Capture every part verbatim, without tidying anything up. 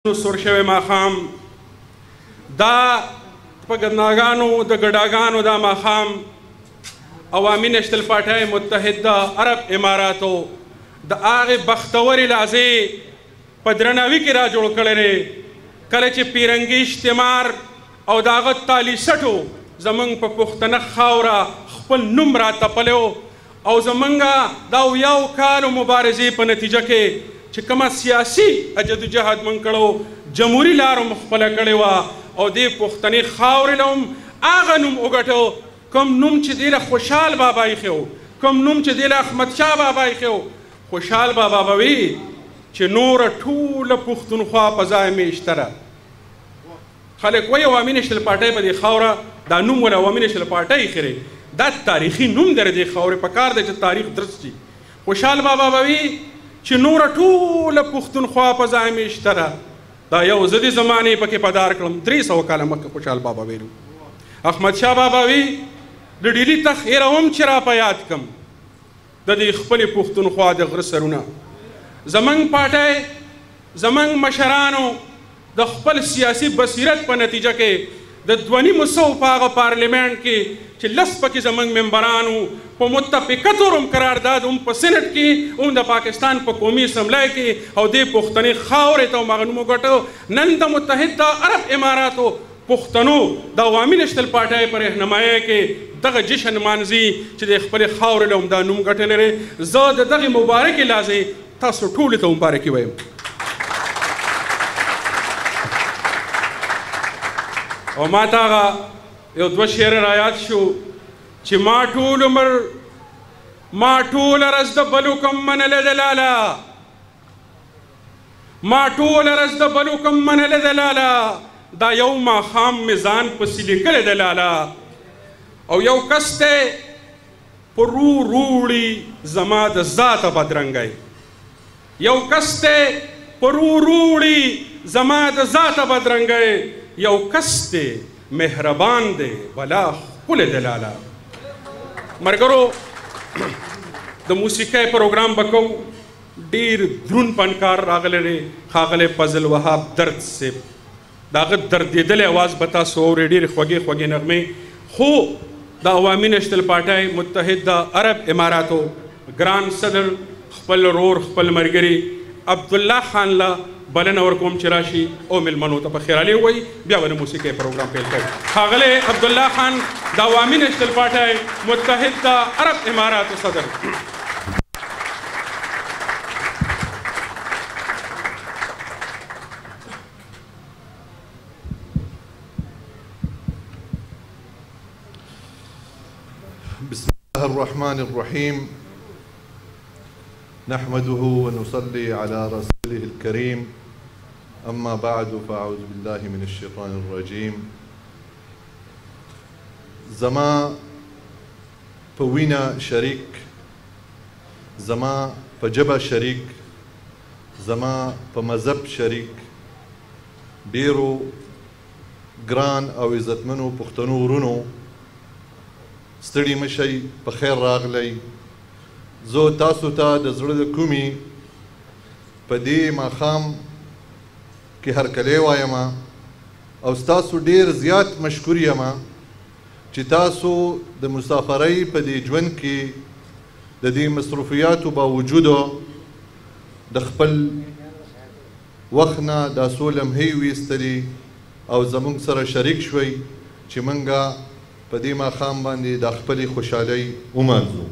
سور شوی ماښام دا په ګدناګانو د ګډاګانو دا ماښام عوامي نېشنل پارټۍ متحده عرب اماراتو د هغې بختورې لحظې په درناوي کې را جوړ کړی دی کله چې پیرنګي اجتماع او د هغه تالیسټو زموږ په پښتنه خاوره خپل نوم راتپلی و او زموږ دا اویاو کالو مبارزې په نتیجه کې چې کومه سیاسي جدوجهد موږ کړو جمهوري لارو مو خپله کړې وه او دې پښتنې خاورې له هم هغه نوم وګټو کوم نوم چې دې له خوشحال بابا ایښی و کوم نوم چې دې له احمدشاه بابا ایښی و خوشحال بابا به وي چې نوره ټوله پښتونخوا په ځای میشته ده خلک وایي عوامي نېشنل پارټۍ په دې خاوره دا نوم ول عوامي نېشنل پارټۍ ایښی دا تاریخي نوم دی د دې خاورې په کار دی چې تاریخ درست شي خوشحال بابا به وي چې نوره ټوله پښتونخوا په ځای میشته ده دا یو زه د زمانې پکې پدار کړم درې سوه کاله مخکې خوشحال بابا ویلو احمدشاه بابا وي د ډیلي تخت هېروم چې را په یاد کړم د دې خپلې پښتونخوا د غره سرونه زموږ پارټۍ زموږ مشرانو د خپل سیاسي بصیرت په نتیجه کې د دوه نیمو سوو په هغه پارلیمنټ کې چې لس پکې زموږ ممبرانو په متفقه طور هم قرارداد هم په سینټ کې هم د پاکستان په قومي اسمبلی کې او دې پښتنې خاورې ته هم هغه نوم وګټو نن د متحده عرب اماراتو پښتنو د عوامي نېشنل پارټۍ په رهنمایۍ کې دغه جشن مانځي چې د خپلې خاورې له هم دا نوم ګټلی دی زه د دغې مبارکې لحظې تاسو ټولو ته مبارکي وایم او ما ته هغه یو دوه شعر را یاد شو چې ما ټول عمر ما ټوله ورځ د بلو کم منله د لاله ما ټوله ورځ د بلو کم منله د لاله دا یو ماښام مې ځان پسې لیکلی د لاله او یو کس دی په رو روړي زما د ذاته بدرنګی یو کس دی په رو روړي زما د ذاته بدرنګی یو کس دی مهربان دی بلا ښکلی د لاله ملګرو د موسیقۍ پروګرام به کوو ډېر دروند فنکار راغلی دی ښاغلی فضل وهاب درد صاحب د هغه دردېدلی اواز به تاسو اورئ ډېرې خوږې خوږې نغمې خو د عوامي نېشنل پارټۍ متحده عرب اماراتو ګران صدر خپل رور خپل ملګري عبدالله خان له بلنه ورکوم چې راشي او مېلمنو ته په خیرالي ووایي بیا به د موسیقۍ پروګرام پیل کوو ښاغلی عبدالله خان د عوامي نېشنل پارټۍ متحده عرب اماراتو صدر بسم الله الرحمن الرحيم نحمده ونصلي على رسوله الكريم أما بعد فأعوذ بالله من الشيطان الرجيم زما پوینا شریک زما په جبه شریک زما په مذهب شریک ډیرو ګران او عزتمنو پښتنو ورونو ستړي مشئ په خیر راغلی زه تاسو ته د زړه د کومې په دې ماښام کې هرکلی وایم او ستاسو ډېر زیات مشکور یم چې تاسو د مسافرۍ په دې ژوند کې د دې مصروفیاتو باوجود د خپل وخت نه دا څو لمحې ویستلي او زموږ سره شریک شوئ چې موږ په دې ماښام باندې د خپلې خوشحالۍ ومانځو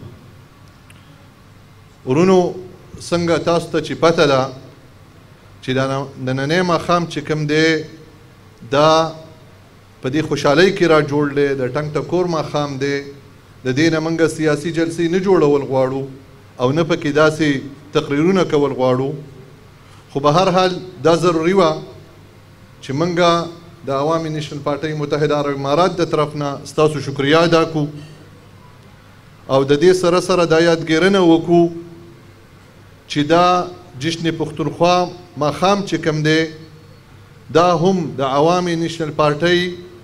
ورونو څنګه تاسو ته چې پته ده چې د نننی ماښام چې کوم دی دا په دې خوشحالۍ کې را جوړ دی د ټنګ ټکور ماښام دی د دې نه موږ سیاسي جلسې نه جوړول غواړو او نه پکې داسې تقریرونه کول غواړو خو به هر حال دا ضروري وه چې موږ د عوامي نېشنل پارټۍ متحده عرب امارات د طرف نه ستاسو شکریه ادا کړو او د دې سره سره دا یادګیرنه وکړو چې دا جشن پښتونخوا ماښام چې کوم دی دا هم د عوامي نېشنل پارټۍ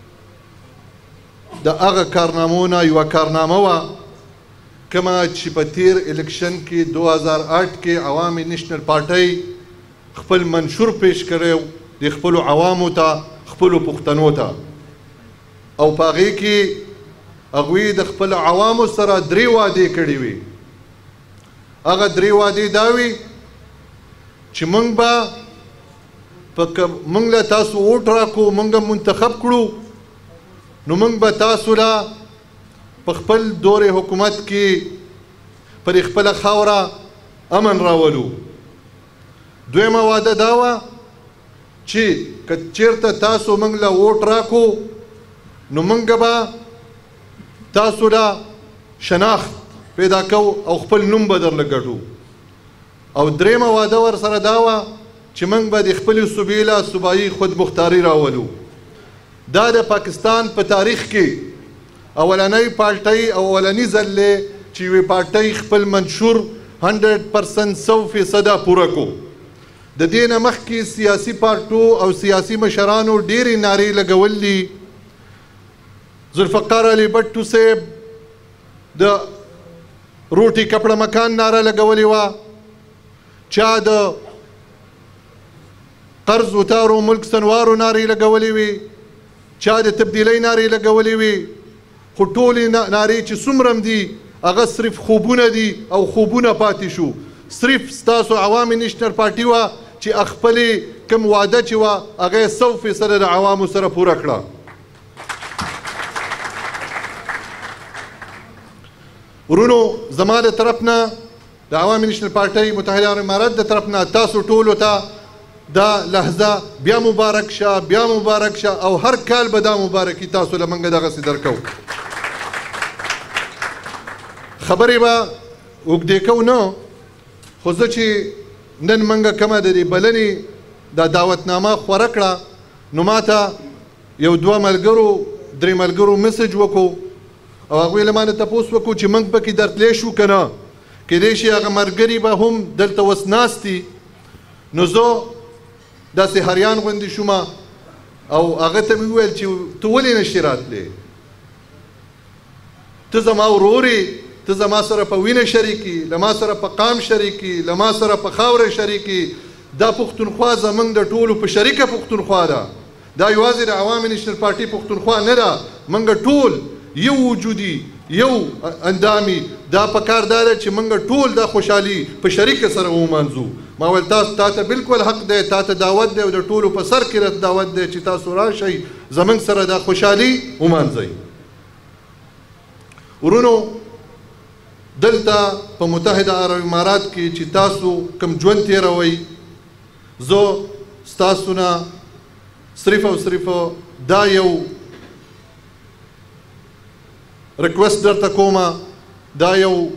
د هغه کارنامو نه یوه کارنامه وه کومه چې په تیر الیکشن کې دو هزار آټ کې عوامي نېشنل پارټۍ خپل منشور پیش کړی د خپلو عوامو ته خپلو پښتنو ته او په هغې کې هغوی د خپل عوامو سره درې وعدې کړې وي. هغه درې وعدې دا وي چې موږ به په موږ له تاسو ووټ راکړو، موږ منتخب کړو، نو موږ به تاسو له په خپل دور حکومت کې پر خپله خاوره امن راولو. دویمه وعده دا وه چې که چېرته تاسو موږ له ووټ راکړو نو موږ به تاسو له شناخت پیدا کوو او خپل نوم به درله ګټو. او درېیمه واده ورسره دا وه چې موږ به د خپلې صوبې له صوبایي خودمختاري راولو. دا د پاکستان په تاریخ کې اولنۍ پارټۍ او اولني ځل دی چې یوې پارټۍ خپل منشور هنډرډ پرسنټ سو فیصده پوره کو. د دې نه مخکې سیاسي پارټو او سیاسي مشرانو ډېرې نارې لګول دي. ذوالفقار علي بټو صاحب د روټي کپړه مکان ناره لګولې وه، چا د قرض وتارو ملک سنوارو نارې لګولې وي، چا د تبدیلۍ نارې لګولې وي، خو ټولې نارې چې څومره دي هغه صرف خوبونه دي او خوبونه پاتې شو. صرف ستاسو عوامي نیشنل پارټي وه چې خپلې کوم واده چې وه هغه یې سو فیصده د عوامو سره پوره کړه. ورونو زما د طرف نه د عوامي نیشنل پارټۍ متحده عرب امارات د طرف نه تاسو ټولو ته دا لحظه بیا مبارک شه، بیا مبارک شه او هر کال به دا مبارکي تاسو له موږ دغسې درکوو. خبرې به اوږدې کوو نه، خو زه چې نن موږ کومه د دې بلنې دا دعوتنامه خوره کړه نو ما ته یو دوه ملګرو درې ملګرو مسج وکړو او هغوی له مانه تپوس وکړو چې موږ پکې درتلی شو که نه، کیدای شي هغه ملګري به هم دلته اوس ناست دي. نو زه داسې هریان غوندې شوم او هغه ته مې وویل چې ته ولې نشې راتلی؟ ته زما ورور یې، ته زما سره په وینه شریک یې، له ما سره په قام شریک یې، له ما سره په خاوره شریک یې. دا پښتونخوا زموږ د ټولو په شریکه پښتونخوا ده. دا یوازې د عوامي نیشنل پارټي پښتونخوا نه ده، موږ ټول یو وجودي یو اندامي. دا پکار دا ده چې موږ ټول دا خوشحالي په شریکه سره ومانځو. ما ویل تاسو تا ته بالکل حق دی، تا ته دعوت دی او د ټولو په سر کې راته دعوت دی چې تاسو راشئ زموږ سره دا خوشحالي ومانځئ. ورونو دلته په متحده عرب امارات کې چې تاسو کوم ژوند تېروئ، زه ستاسو نه صرف او صرف دا یو ریکوست درته کومه، دا یو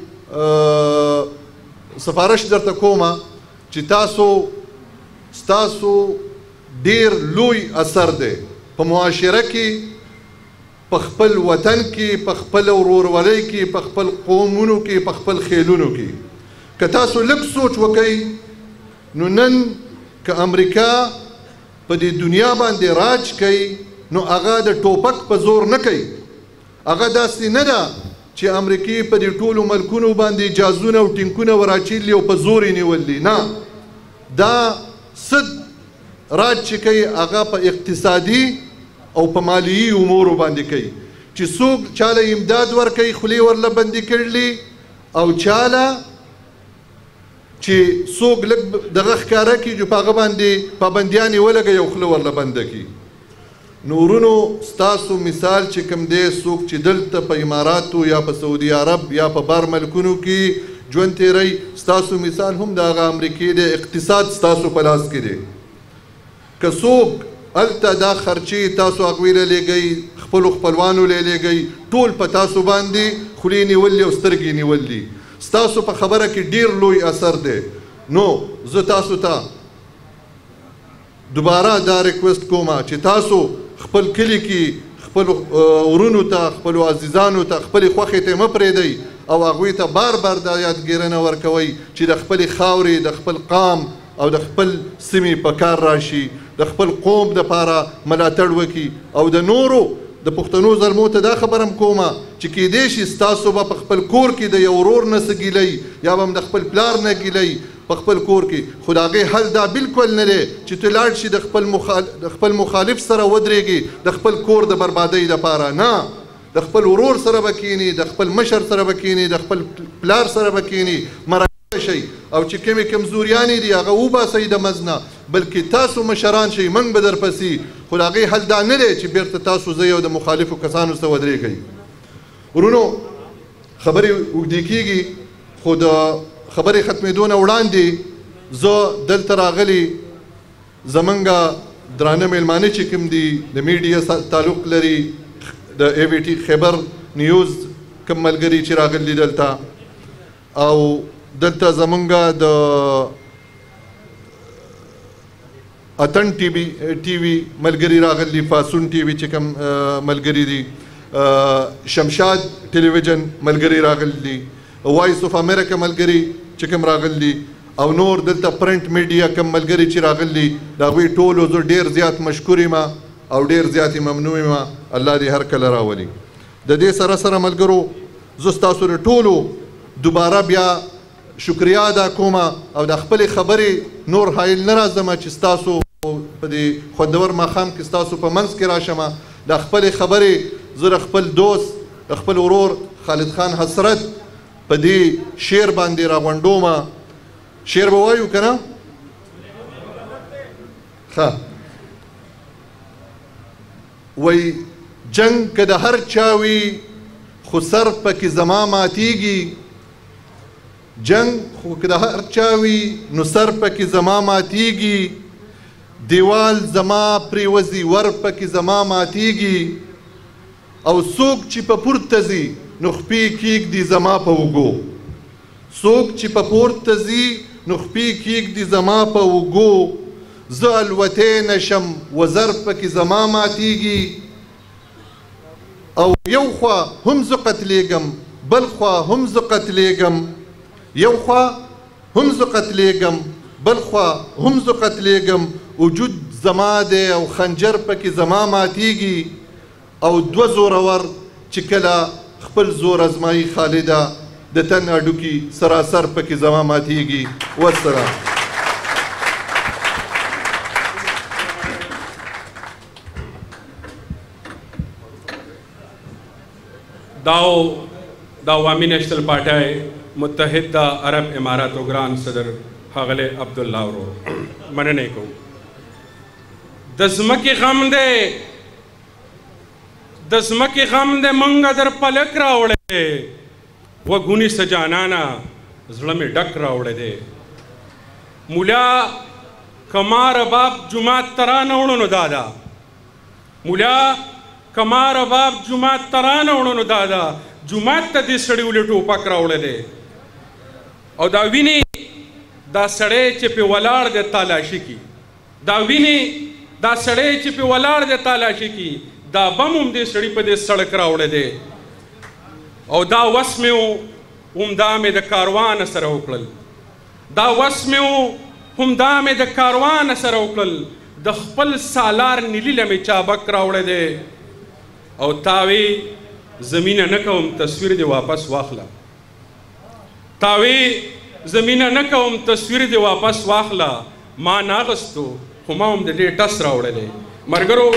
سفارش درته کومه چې تاسو ستاسو ډیر لوی اثر دی په معاشره کې، په خپل وطن کې، په خپل ورورولۍ کې، په خپل قومونو کې، په خپل خیلونو کې. که تاسو لږ سوچ وکئ نو نن که امریکا په دې دنیا باندې راج کوي نو هغه د ټوپک په زور نه کوي. هغه داسې نه ده چې امریکې په دې ټولو ملکونو باندې جازونه او ټینکونه وراچیلي او په زور یې نیولي. نه، دا څه راج چې کوي هغه په اقتصادي او په مالیي امورو باندې کوي چې څوک چاله امداد ورکوي خولې ورله بندي کړلي او چاله چې څوک لږ دغه ښکاره کړي چې په هغه باندې پابندیانې ولګوي او خوله ورله بنده کړي. نو ورونو ستاسو مثال چې کوم دی، څوک چې دلته په اماراتو یا په سعودي عرب یا په بار ملکونو کې ژوند تېروي، ستاسو مثال هم د هغه امریکې دی. اقتصاد ستاسو په لاس کې دی. که څوک هلته دا خرچې تاسو هغوی له لیږئ، خپلو خپلوانو له لیږئ، ټول په تاسو باندې خولې نیولي او سترګې نیولي. ستاسو په خبره کې ډیر لوی اثر دی. نو زه تاسو ته دوباره دا ریکوست کوم چې تاسو خپل کلی کې خپل ورونو ته، خپلو عزیزانو ته خپلې خوښې ته مه پرېږدئ او هغوی ته بار بار دا یادګیرنه ورکوئ چې د خپلې خاورې، د خپل قام او د خپل سیمې په کار راشي، د خپل قوم دپاره ملاتړ وکړي. او د نورو د پښتنو زلمو ته دا خبره هم کومه چې کیدای شي ستاسو به په خپل کور کې د یو ورور نه څه ګیلئ یا به هم د خپل پلار نه ګیلئ په خپل کور کې، خو د هغې حل دا بالکل نه دی چې ته لاړ شي د خپل مخال... د خپل مخالف سره ودرېږي د خپل کور د بربادۍ دپاره. نه، د خپل ورور سره به کښېني، د خپل مشر سره به کښېني، د خپل پلار سره به کښېني، مرکه شئ او چې کومې کمزوریانې دي هغه وباسئ د منځ نه، بلکې تاسو مشران شئ، موږ به درپسې. خو د هغې حل دا نه دی چې بیرته تاسو ځئ او د مخالفو کسانو سره ودرېږئ. ورونو، خبرې اوږدې کېږي، خو د خبرې ختمېدو نه وړاندې زه دلته راغلي زمونږ درانه میلمانه چې کوم دي د میډیا تعلق لري، د ای وی ټي خیبر نیوز کوم ملګري چې راغلي دلته، او دلته زمونږ د اتن ټي وي ټي وي ملګري راغلي، فاسون ټي وي چې کوم ملګري دي، شمشاد ټلویزیون ملګري راغلي، وایس اف امریکا ملګري چې کوم راغلي، او نور دلته پرنټ میډیا کوم ملګري چې راغلي، د هغوی ټولو زه ډېر زیات مشکور یم او ډېر زیات ممنوع یم. الله دې هر کله راولي. د دې سره سره ملګرو، زه ستاسو د ټولو دوباره بیا شکریا ادا کوم او د خپلې خبرې نور حایل نه راځم چې ستاسو په دې خوندور ماښام کې ستاسو په منځ کې راشم. د خپلې خبرې زه د خپل دوست، د خپل ورور خالد خان حسرت په دې شعر باندې راغونډوم. شعر به وایو که نه؟ ښه. وایي جنګ که د هر چا وي خو سر پکې زما ماتیږي، جنگ خو که د هر چا وي نو سر پکې زما ماتیږي، دیوال زما پرېوځي ور پکې زما ماتیږي، او څوک چې په پورته ځي نو خپې کېږدي زما په اوږو، څوک چې په پورته ځي نو خپې کېږدي زما په اوږو، زه الوتی نشم وزر پکې زما ماتیږي، او یو خوا هم زه قتلېږم بل خوا هم زه قتلېږم، یو خوا هم زه قتلېږم بل خوا هم زه قتلېږم، وجود زما دی او خنجر پکې زما ماتیږي، او دوه زورور چې کله خپل زور ازمایي خالده د تن هډوکي سراسر پکې زما ماتیږي. والسلام. داو د عوامي نیشنل پارټۍ متحد عرب اماراتو ګران صدر ښاغلی عبدالله ورور مننه کوو. د ځمکې غم دی، د ځمکې غم دی موږ در پلک راوړی دی، وږو نیسه جانانه زړه مې ډک راوړی دی. مولا که ما رباب جومات ته رانه وړو نو دا ده، مولا که ما رباب جومات ته رانه وړو نو دا ده، جومات ته دې سړي ولې ټوپک راوړی دی، او دا ویني دا سړی چې پې ولاړ دی تالاشي کی، دا ویني دا سړی چې پې ولاړ دی تالاشي کی، دا بم هم دې سړي په دې سړک راوړی دی، او دا وس مې و همدا مې د کاروان سره وکړل، دا وس مې و همدا مې د کاروان سره وکړل، د خپل سالار نیلي له مې چابک راوړی دی، او تاوی زمینه نه کوم تصویر دې واپس واخله، تاوی زمینه نه کوم تصویر دې واپس واخله، ما ناغستو خو ما هم د دې ټس راوړلی. ملګرو،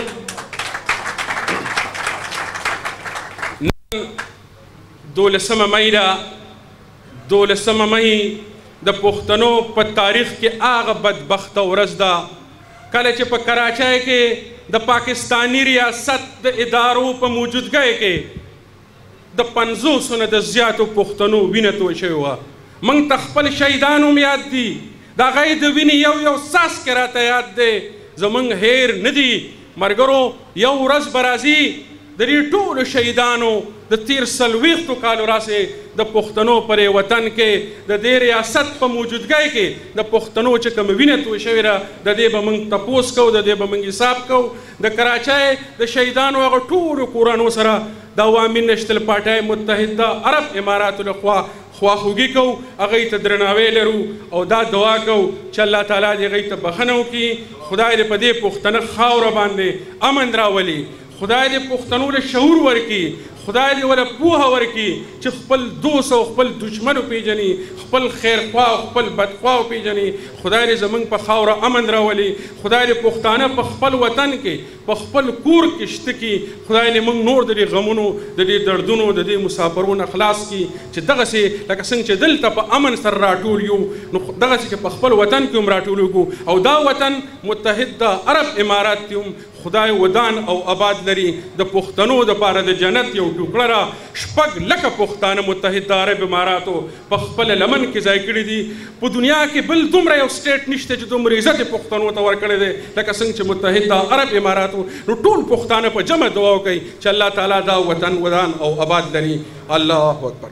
نن دولسمه مۍ ده، دولسمه مۍ د پښتنو په تاریخ کې هغه بدبخته ورځ ده کله چې په کراچۍ کې د پاکستانی ریاست د ادارو په موجودګۍ کې د پنځوسو نه د زیاتو پښتنو وینه توی شوې وه. موږ ته خپل شهیدان هم یاد دي، د هغوی د وینې یو یو څاڅکی راته یاد دی، زموږ هیر نه دي. ملګرو، یو ورځ به راځي د دې ټولو شهیدانو د تیر څلوېښتو کالو راسې د پښتنو پر وطن کې د دې ریاست په موجودګۍ کې د پښتنو چې کومه وینه توی شوې ده د دې به موږ تپوس کوو، د دې به موږ حساب کوو. د کراچۍ د شهیدانو هغه ټولو کورانو سره د عوامي نیشنل پارټۍ متحده عرب اماراتو لخوا خواخوږي کوو، هغوی ته درناوی لرو او دا دعا کوو چې الله تعالی دې هغوی ته بښنه وکړي، خدای دې په دې پښتنه خاوره باندې امن راولي، خدای دې پښتنو له شعور ورکړي، خدای دې وله پوهه ورکړي چې خپل دوست او خپل دشمن وپېژني، خپل خیرخوا او خپل بدخوا وپېژني. خدای دې زموږ په خاوره امن راولي. خدای دې پښتانه په خپل وطن کې په خپل کور کې شته کړي. خدای دې موږ نور د دې غمونو د دې دردونو د دې مسافرونو خلاص کړي چې دغسې لکه څنګه چې دلته په امن سره راټول یو نو دغسې چې په خپل وطن کې هم راټول وکړو. او دا وطن متحد د عرب امارات کې هم خدای ودان او آباد لري. د پښتنو دپاره د جنت یو ټوکړه را شپږ لکه پښتانه متحد د عرب اماراتو په خپل لمن کې ځای کړي دي. په دنیا کې بل دومره یو سټیټ نشته چې دومره عزت یې پښتنو ته ورکړی دی لکه څنګه چې متحد د عرب اماراتو. نو ټول پښتانه په جمع دعا وکوي چې الله تعالی دا وطن ودان او آباد لري. الله اکبر.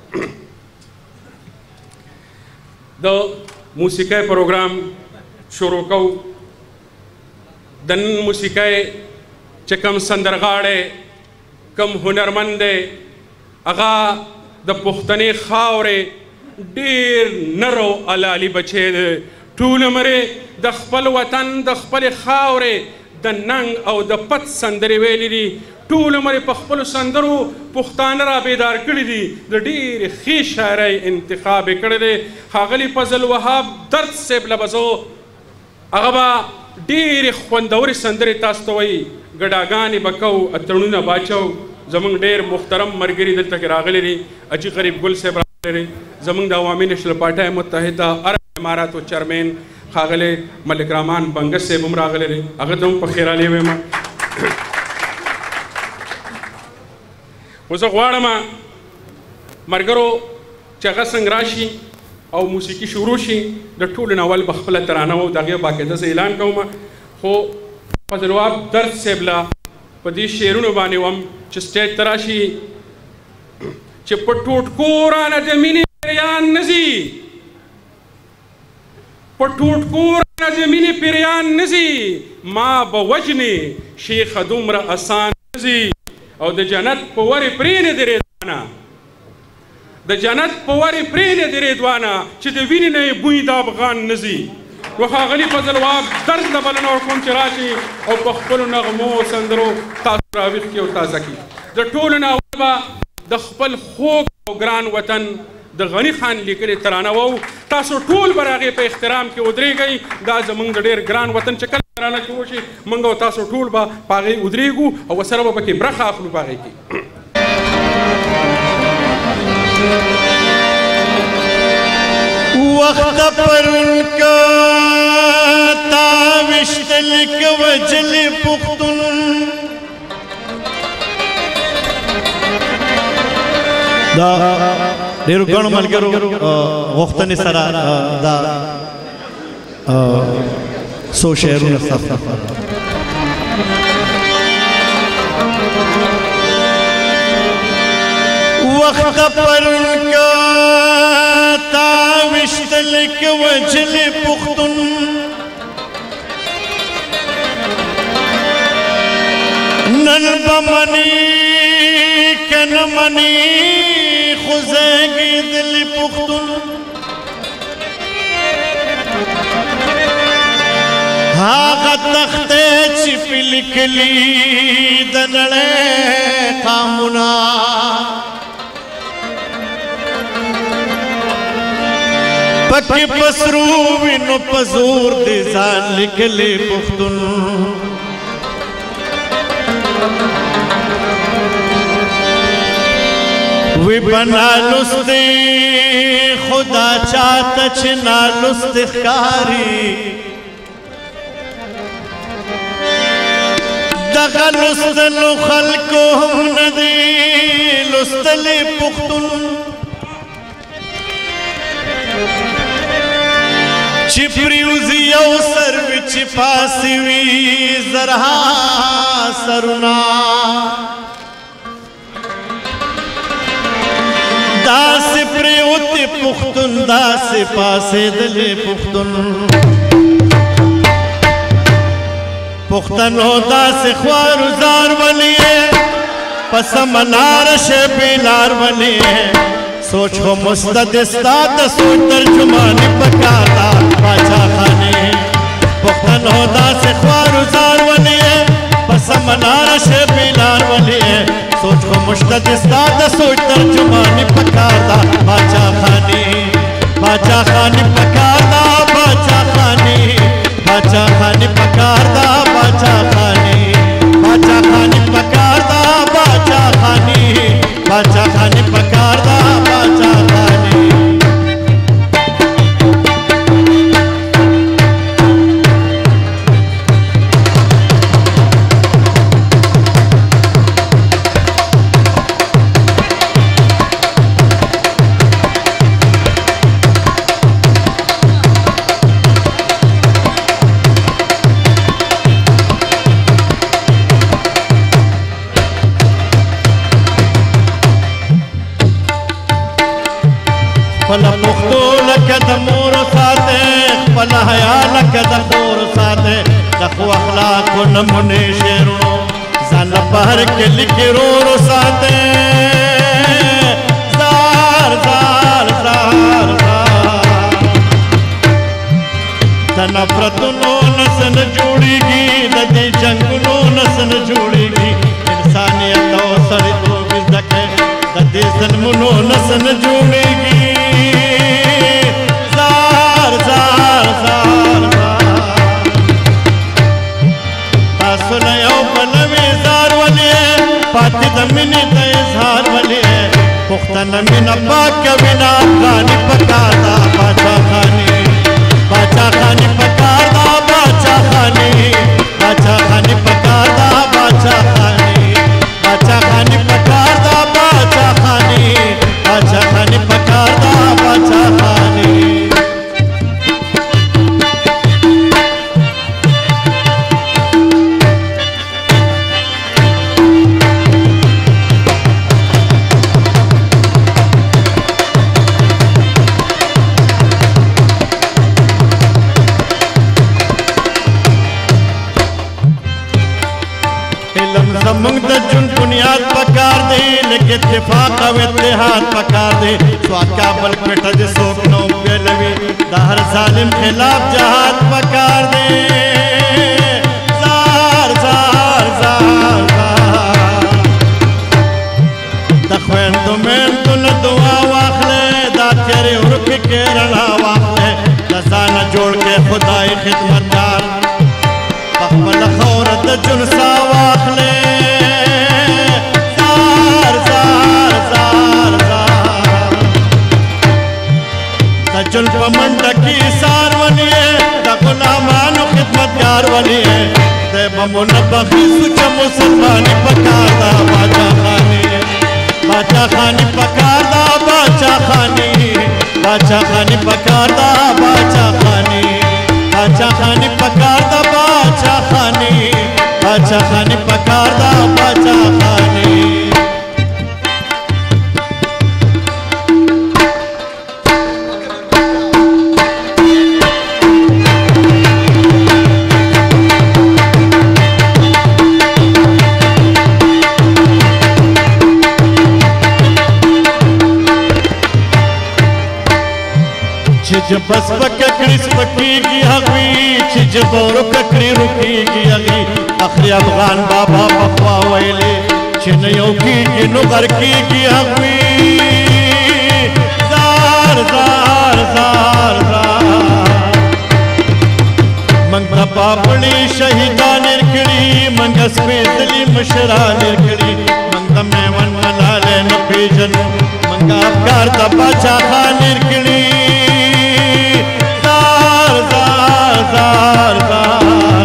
د موسیقۍ پروګرام شروع کوو. د نن موسیقۍ چې کوم سندرغاړی کوم هنرمند دی هغه د پښتنې خاورې ډېر نر او علالي بچی دی. ټول عمر د خپل وطن د خپلې خاورې د ننګ او د پت سندرې ویلي دي. ټول عمر په خپلو سندرو پښتانه را بیدار کړي دي. د ډېرې ښې شاعرۍ انتخاب یې کړی دی. ښاغلي فضل وهاب درد صاحب له به زه هغه به ډېرې خوندورې سندرې تاسو ته وایي. ګډاګانې به کوو، اتڼونه به اچو. زموږ ډېر محترم ملګري دلته کې راغلي دي. اجي غریب ګل صاحب راغلی دی. زموږ د عوامي نیشنل پارټۍ متحده عرب اماراتو چیرمین ښاغلی ملک رحمان بنګس صاحب هم راغلی دی. هغه ته هم په خیرالي وایم. خو زه غواړم ملګرو چې هغه څنګه راشي او موسیقي شروع شي د ټولو نه اول به خپله ترانه و د هغې باقاعده زه اعلان کوم. خو فضل وهاب درد صاحب له په دې شعرونو باندې وم چې سټیج ته راشي چې په ټوټکو رانه د مینې پیریان نه ځي، په ټوټکو رانه د مینې پیریان نه ځي، ما به وجنې شیخه دومره اسان نه ځي. او د جنت په ورې پرېنږدې رضوانه، د جنت په ورې پرېنږدې رضوانه چې د وینې نه یې بوی د افغان نه ځي. نو ښاغلي فضل وهاب درد له بلنه ورکوم چې راشي او په خپلو نغمو او سندرو تاسو راویښ کړي او تازه کړي. د ټولو نه اول به د خپل خوږ او ګران وطن د غني خان لیکلې ترانه وو. تاسو ټول به د هغې په احترام کې ودرېږئ. دا زموږ د ډېر ګران وطن چې کله ترانه کې وشي موږ او تاسو ټول به په هغې ودرېږو او ورسره به پکې برخه اخلو په هغې کې. وقت پر انکا تاوشتل کوجل پختن دا ډېرو ګڼو ملګرو غوښتنې سره دا څو شعرونه ستاسو وقت پر انکا تاوشتل کوجل پختن نن بمنی کن منی خوزگی دل پختن هاغا تخت چپی لکلی دنڑے قامنا پکی پسرو وینو پزور دی ځان لیکلی پښتون وی بنا لستی خدا چاہتا چنا لست خاری دغا لستلو خلقو هم ندی لستلی پختون چی پریوزی او سر وچ پاسی وی زرها سرنا دا سی پریوتی پختون دا سی پاسی دلی پختون پختنو دا سی خوارو زار ولیے پس منار شبیلار ولیے سوچ ہو مستدستات سوچ ترجمانی پکاتا باچا خانے پختن ہودا سے خوارو زار ولیے پس منار شبیلار ولیے سوچ ہو مستدستات حیا لکه د خور ساته د خو اخلاقو نمونې شعرونو ځان له په هر کلي کې رورو ساته زار زار زار زار د نفرتونو نس نه جوړېږي د دې جنګونو نس نه جوړېږي انسانیت او سړیتوب زده کړئ د دې ظلمونو نس نه جوړېږي زار زار زار تاسو نه یو بل وزار ولې پاتې د مینې د اظهار ولې پښتنه مینه پاکه وینا افغاني پکار ده باچا خاني باچا خاني پکار ده باچا خاني باچا خاني پکار ده باچا خاني باچا خاني پکار ده باچا خاني باچا خاني پکار ده باچا خاني زمونږ د جون بنیاد پکار دی لکه اتفاق او اتحاد پکار دی سواد کابل کوټه دې څوک نو پیلوي د هر ظالم خلاف جهاد پکار دی زار زار زار زار د خویندو میندو نه دعا واخلې دا تیارې ورکې کې رڼا واخلې د ځانه جوړ کې خدای خدمتګار په خپله خوره د جون سا واخلې جل په منډه کې سار ولې د غلامانو خدمتګار ولې د بمو نه بخي سوچ مسلماني پکار دا باچا خاني باچا خاني پکار دا باچا خاني باچا خاني پکار دا باچا خاني باچا خاني پکار دا باچا خاني باچا خاني پکار دا باچا خاني जब बस पकड़ी पकीगी हगी छिज बोरो ककड़ी रुकीगी हगी आखिरी अफगान बाबा बखवा वैले छिनयों की नुगर की हगी जार जार जार जार मंगता पापड़ी शहीदा निरकड़ी मंगस पेतली मशरा निरकड़ी मंगता मेवन मलाले नपीजन मंगा अफगार दबा चाखा निरकड़ी जार जार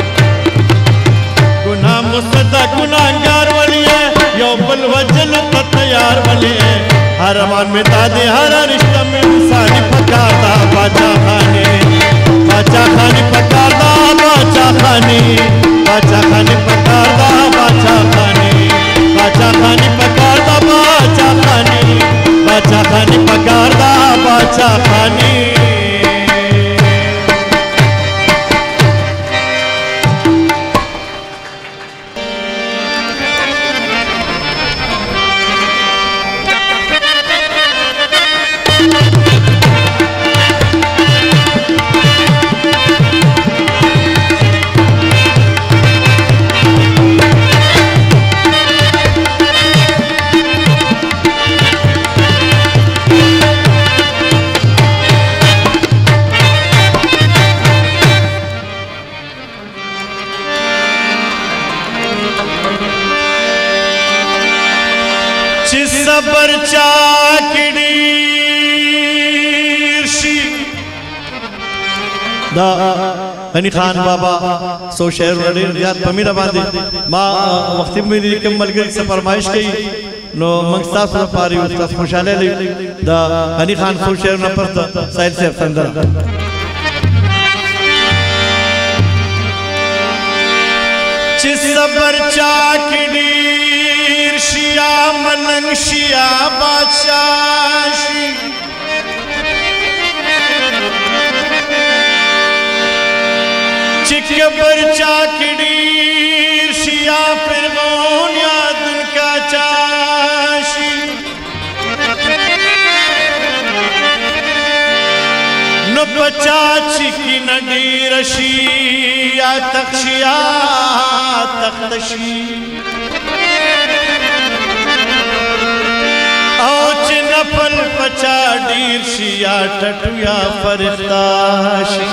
गुनाह मुसद्दा गुनाहगार वलिए यो बल वजल तैयार वलिए हर मान में दादे हर रिश्ता में इंसानी पकारदा बाचा खाने बाचा खाने पकारदा बाचा खाने बाचा खाने पकारदा बाचा खाने बाचा खाने पकारदा बाचा खाने बाचा खाने पकारदा बाचा खाने सबर चाकड़ी दा हनी खान बाबा सो शेर वड़ी याद पमीरा बांधी माँ वक्ती में निकम मलगरी से फरमाइश की नो मंगस्ता सुन पारी उस्ताद खुशाले ली दा हनी खान सो शेर न परता साइड से फंदर चिस सबर चाकड़ी शिया मलंग शिया बादशाह। चिकबर चाकड़ी शिया फिर याद उनका चाशी न बचा चिकी नडी रशिया तक्षिया तख्तशी औच नफल पचा डीर शिया टटुया फरिश्ताशी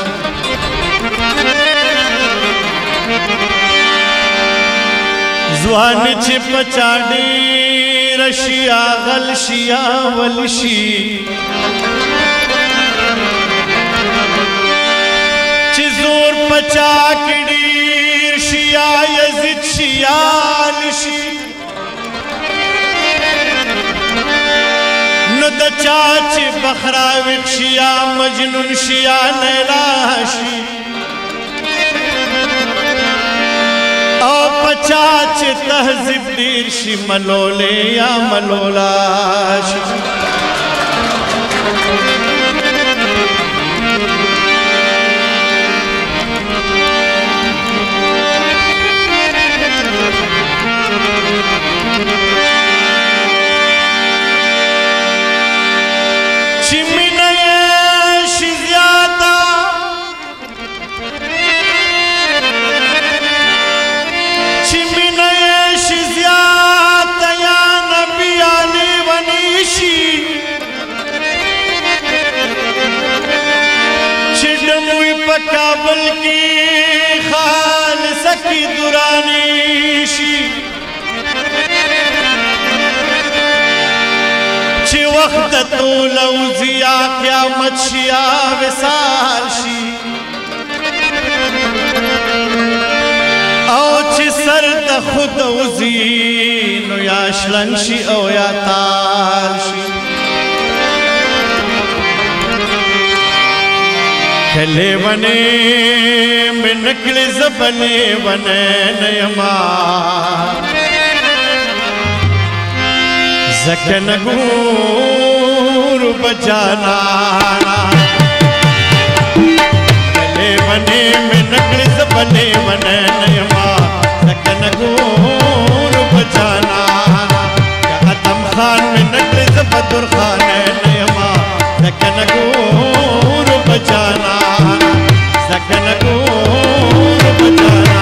ज़ुआन च पचा डीर शिया गलशिया वलशी चिजोर पचा किडीर शिया यजिद शिया लशी चाच बखरा विक्षिया मजनून शिया नैलाशी ओ पचाच तहजीब दीर्शी मलोले या मलोलाशी काबल की खालसा की दुरानीशी ची वक्त तो लौजिया क़यामत शिया विसालशी औ ची सरद खुद उजीनो या शलंशी औ या तालशी खले बने में नकले ज़बने बने नयमा ज़कन गूर बजाना खले बने में नकले ज़बने बने नयमा ज़कन गूर बजाना आदम खान में नकले ज़बदुर खान नयमा ज़कन गूर बजाना सकन गूर बजाना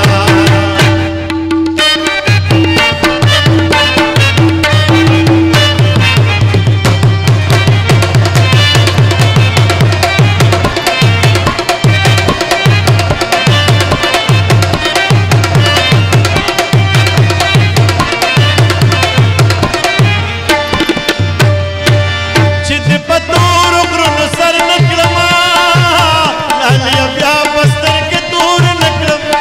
चित पतूर उग्रुन सर नकलमा लालिया ब्या बस्तर के दूर नकलमा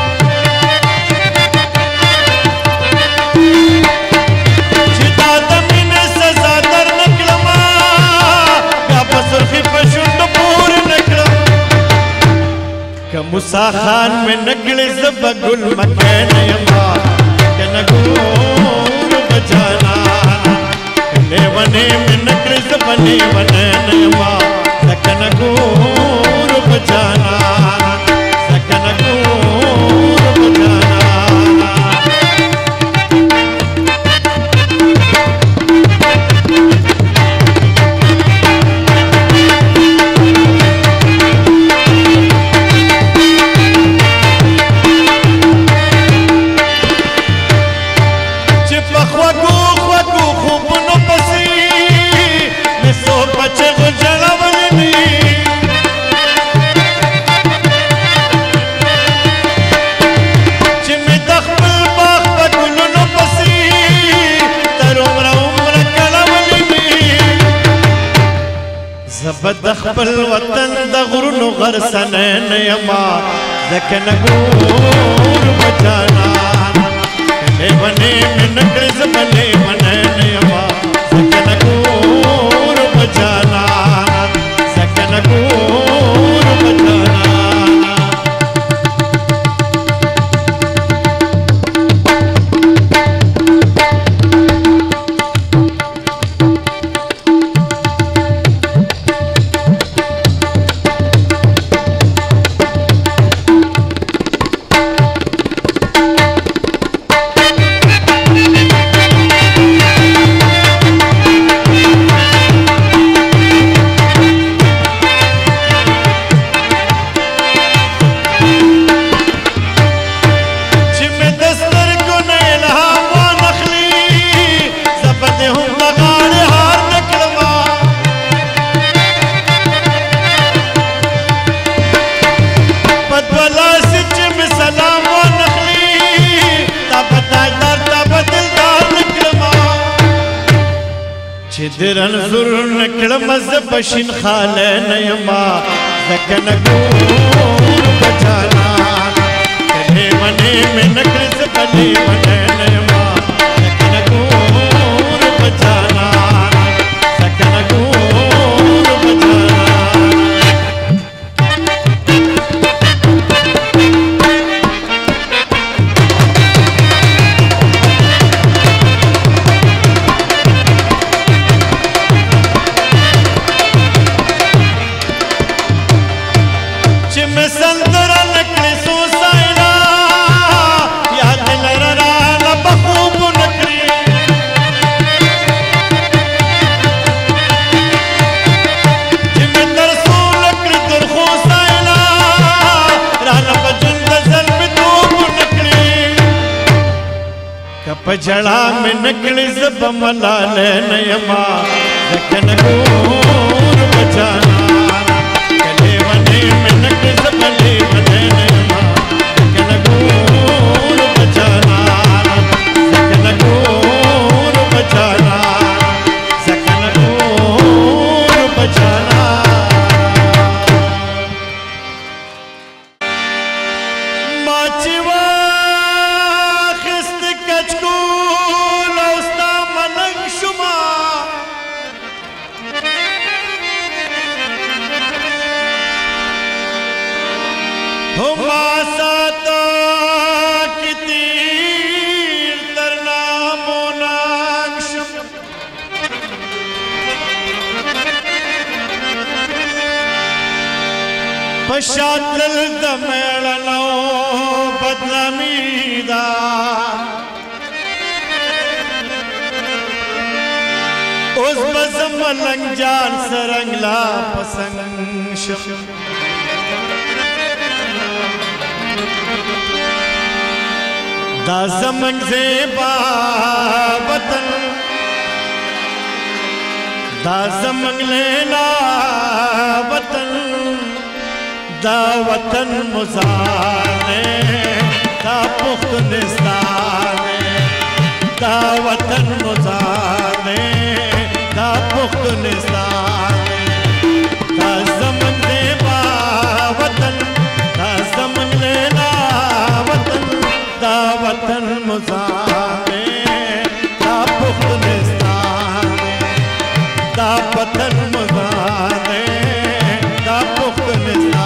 चिता दमीन सजा दर नकलमा या बसुर्खी पशुंड पूर नकलमा का मुसा खान में नकले ज़बगुल मकैन यमा कनगूर बजाना कले वने में नकले ज़बने वने नयमा सकन गूर बजाना सकन गूर बजाना चिपख वगू वगू खूब नो पसी निसो बचे गुजरा वलनी चिमे तखबल बाख बगुल नो पसी तर उम्र उम्र कला वलनी ज़बद खबल वतन दगुर नो गरसन नयमा ज़कन गूर बजाना कले बने में नकले ज़बने बने नयमा सकन गूर बजाना सकन गूर बजाना درن زرن کلمز بشین خاله نیما زکن گور بچانا کلی منی میں نکلز بلی منے نیما زکن گور بچانا زکن گور بچانا पजड़ा में नकली जब मलाले नयमा जकन गूर बचाना कले वने में नकली जब ले वने नयमा जकन गूर बचाना जकन गूर बचाना जकन गूर बचाना माचवा पशातल दमेलनो बदनामीदा उस बज़म मलंग जान सरंगला पसंग शम दा ज़मंग ज़ेबा वतन दा ज़मंग लेला वतन दा वतन मुज़ाने दा पुख्तनिस्ताने दा वतन मुज़ाने दा पुख्तनिस्ताने दा ज़मन ज़ेबा वतन दा ज़मन लेला वतन दा वतन मुज़ाने दा पुख्तनिस्ताने दा वतन मुज़ाने दा पुख्तनिस्ताने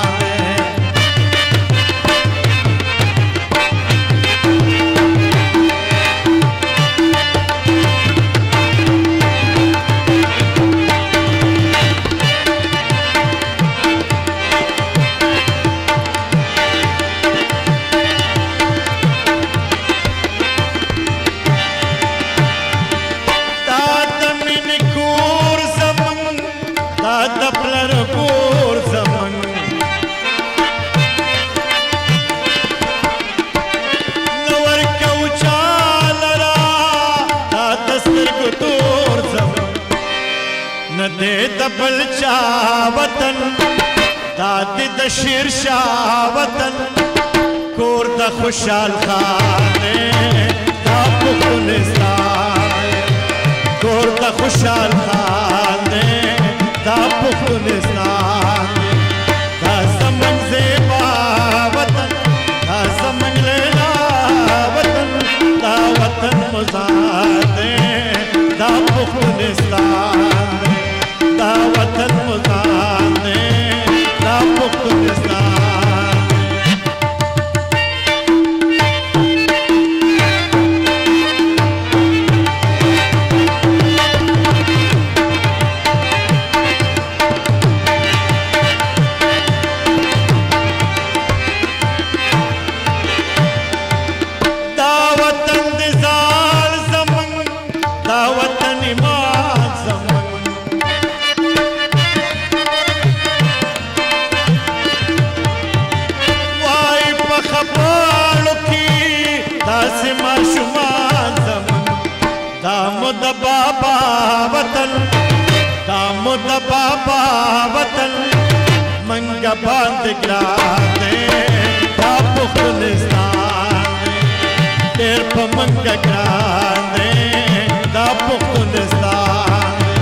दबल चा वतन दादी द शेर शाह वतन कोर द खुशाल खाने दा पुख्तनिस्तान कोर द खुशाल खाने दा पुख्तनिस्तान दा ज़मन ज़ेबा वतन दा ज़मन लेला वतन दा वतन मुज़ाने दा पुख्तनिस्तान दा वतन मुज़ाने दा पुख्तनिस्तान दा वतन दिज़ाल ज़मन दा वतन इमान ज़मन दामुद बाबा वतन दामुद बाबा वतन मंगा बांध ग्राने दा पुख्तनिस्तान तेर पर मंगा ग्राने दा पुख्तनिस्तान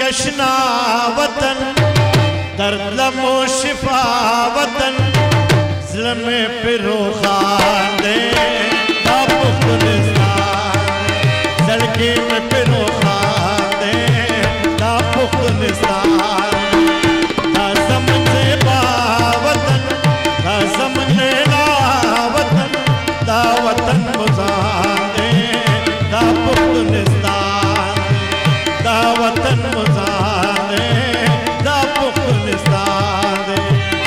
کشنا وطن درد لمو شفا وطن ظلم پہ روخان دے دا پختونستان زڑکی میں پہ روخان دے دا پختونستان دا زمن زیبا وطن دا زمن لیلا وطن دا وطن مزان دے دا پختونستان دا وطن مزان دے دا پختونستان دے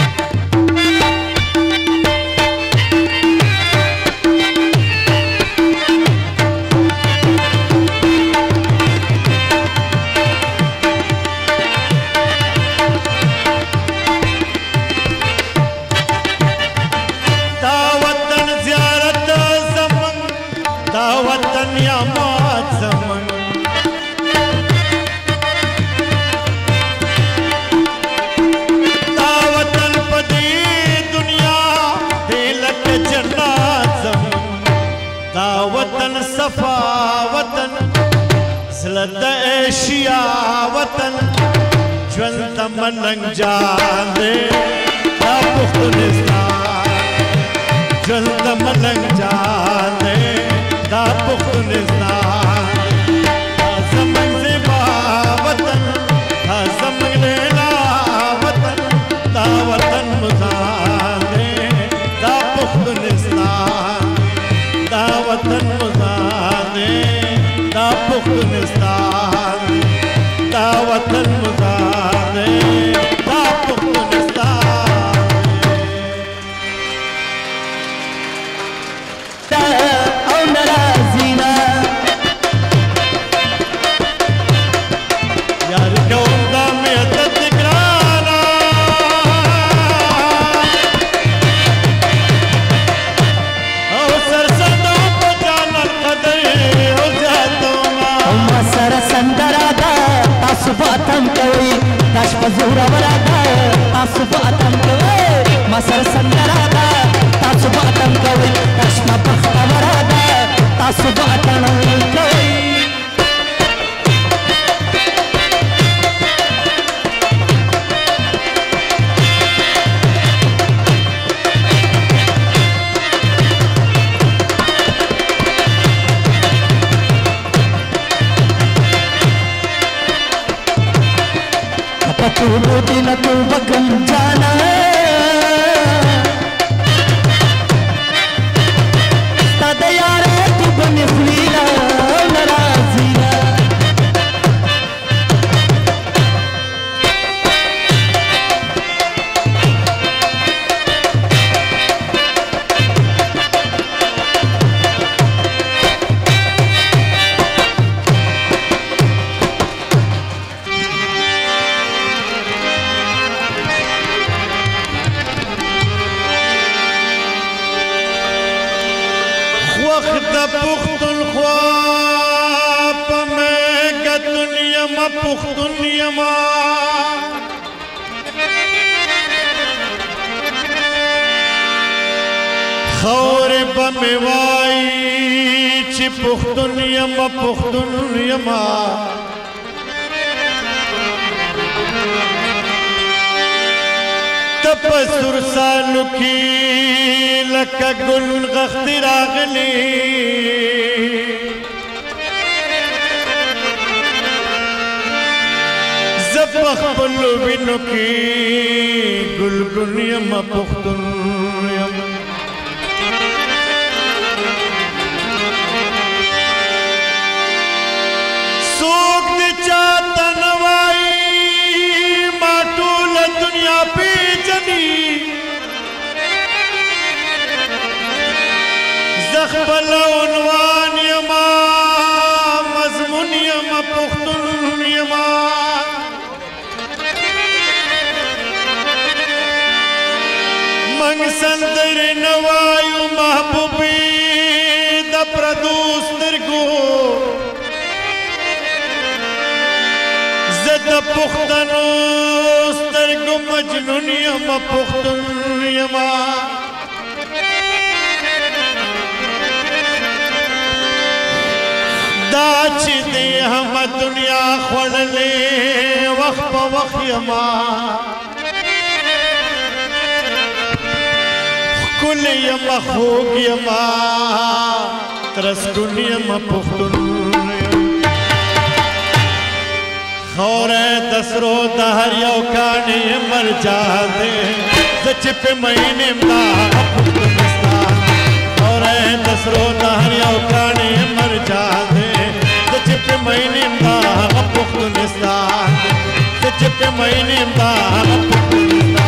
زلد ایشیا وطن جولد ملنگ جان دے دا پختونستان جولد ملنگ جان دے دا پختونستان دا زمن زیبا وطن دا زمن لیلا وطن دا وطن مزان دے دا پختونستان دا وطن مزان دے دا پختونستان دا وطن مزان دے دا پختونستان دا او نرازینا یار کون دا میتت گرانا او سرسدوں پہ جانا القدر او زیادوں ما سر سندرا دا تاسو فاتم کوي تاش پزورا ورا دا تاسو فاتم کوي ما سر سندرا دا تاسو فاتم کوي تاش ما بخت ورا دا تاسو فاتم کوي پتولو دل تو بگم جانا تا دیارے تو بنی خلینا نرازینا پختونخوا پا میں گتن یما پختون یما خور پا میں وائی چی پختون یما پختون یما تپسر سالو کی لکا گل غخت راغلی زفخ پلو بینو کی گل گل یما پختون یما سوک دی چاہتا نوائی ماتول دنیا پی جنی زخبل عنوان یما مضمون یما پختون یما منگ سندر نوائیو محبوبی دا پردوستر گو زد پختنو سترگو مجنون یما پختون یما دا چی دے ہم دنیا خوڑ لے वक्त प वक्त यमा कुल यमा खूग यमा तरस्कुन यमा पुख्तुन खौरे दसरो दहर यौ काने मर जादे जचिप महीने मा पुख्तुनिस्ता खौरे दसरो दहर यौ काने मर जादे जचिप महीने मा पुख्तुनिस्ता जचिप महीने मा पुख्तुनिस्ता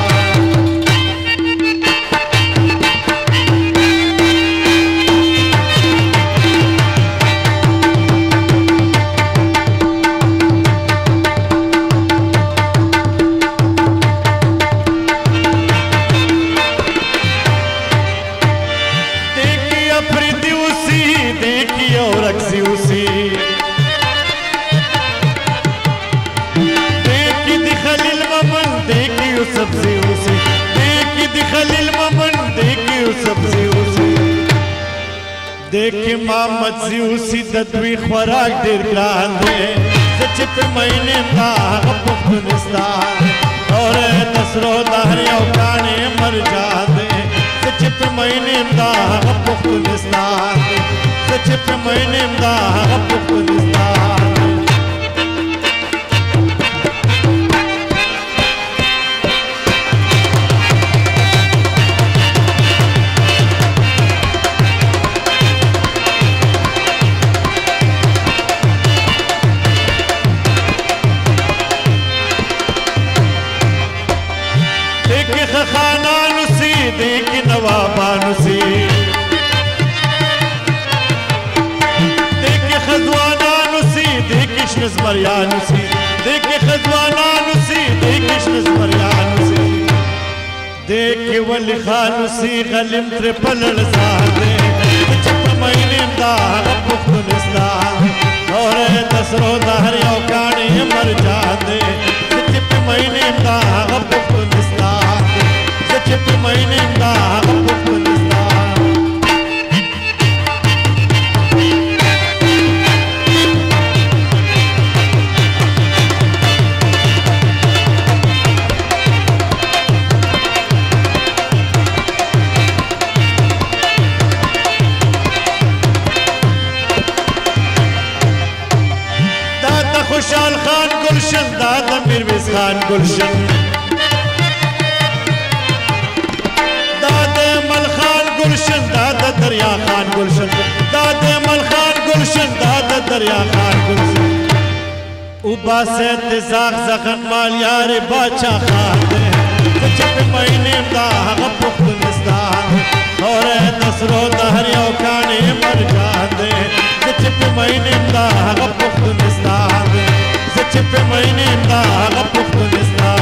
देखी मोहम्मद ज़ियूसी ददवी ख़ुराक देर ग्रान दे सचिप महीने मा पुख्तुनिस्ता और दसरो दहरियो काने मर जादे सचिप महीने मा पुख्तुनिस्ता सचिप महीने मा पुख्तुनिस्ता खानानुसी देखी नवाबानुसी देखी खजवानानुसी देखी शनज़मरियानुसी देखी खजवानानुसी देखी शनज़मरियानुसी देखी वली खानुसी गलिम त्रिपल ज़ादे जचिप महीने दा पुख्तुनिस्ता और दसरो दहरियो काने मर जादे जचिप महीने दा पुख्तुनिस्ता जचिप महीने दा पुख्तुनिस्ता दादा खुशाल खान गुलशन दादा मीरवेज़ खान गुलशन गुलशन दादा दरिया खान गुलशन दादे मल खान गुलशन दादा दरिया खान गुलशन उबा से तिजाक जखन माल यार बादशाह खान दे जचिप महीने दा पुख्तुनिस्ता और दसरो दहरियो काने मर जादे जचिप महीने दा पुख्तुनिस्ता जचिप महीने दा पुख्तुनिस्ता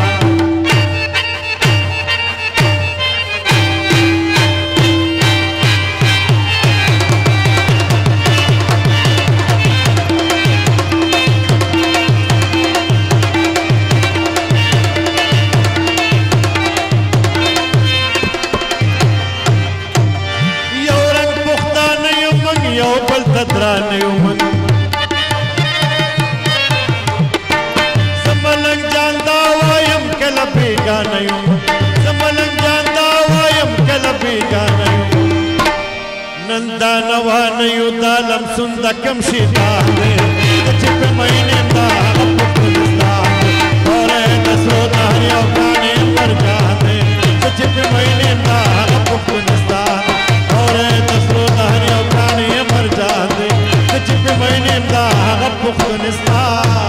समलंग जानदा वायम कलबी गानयum समलंग जानदा वायम कलबी गानयum नंदा नवानयु दालम सुंदकम शिदाले जचिप महीने दा पुख्तुनिस्ता और दसरो दहरियो काने मर जादे जचिप महीने दा पुख्तुनिस्ता और दसरो दहरियो काने मर जादे जचिप महीने दा पुख्तुनिस्ता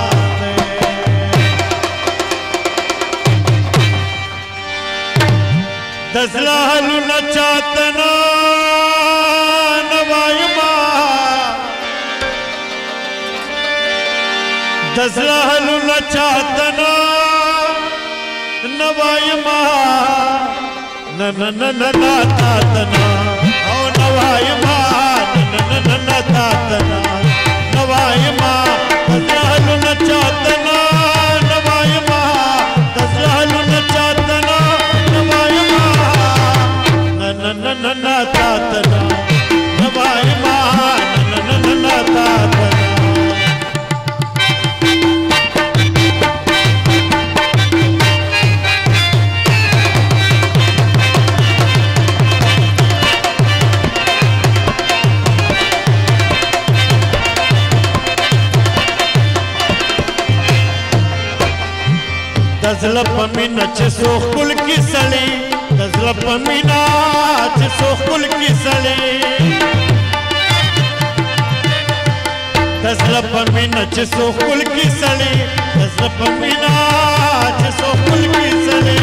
दज़लाहलु नचातना नवायमा दज़लाहलु नचातना नवायमा न न न न नातातना ओ नवायमा न न न न नातातना नवायमा दज़लाहलु नचातना नवायमा दज़लाहलु नचातना नवायमा न न न न नातातना नवायमा न न न नातातना दज़ल पमीना चे सोखुल की सली दज़ल पमीना चे सोखुल की सली दज़ल पमीना चे सोखुल की सली दज़ल पमीना चे सोखुल की सली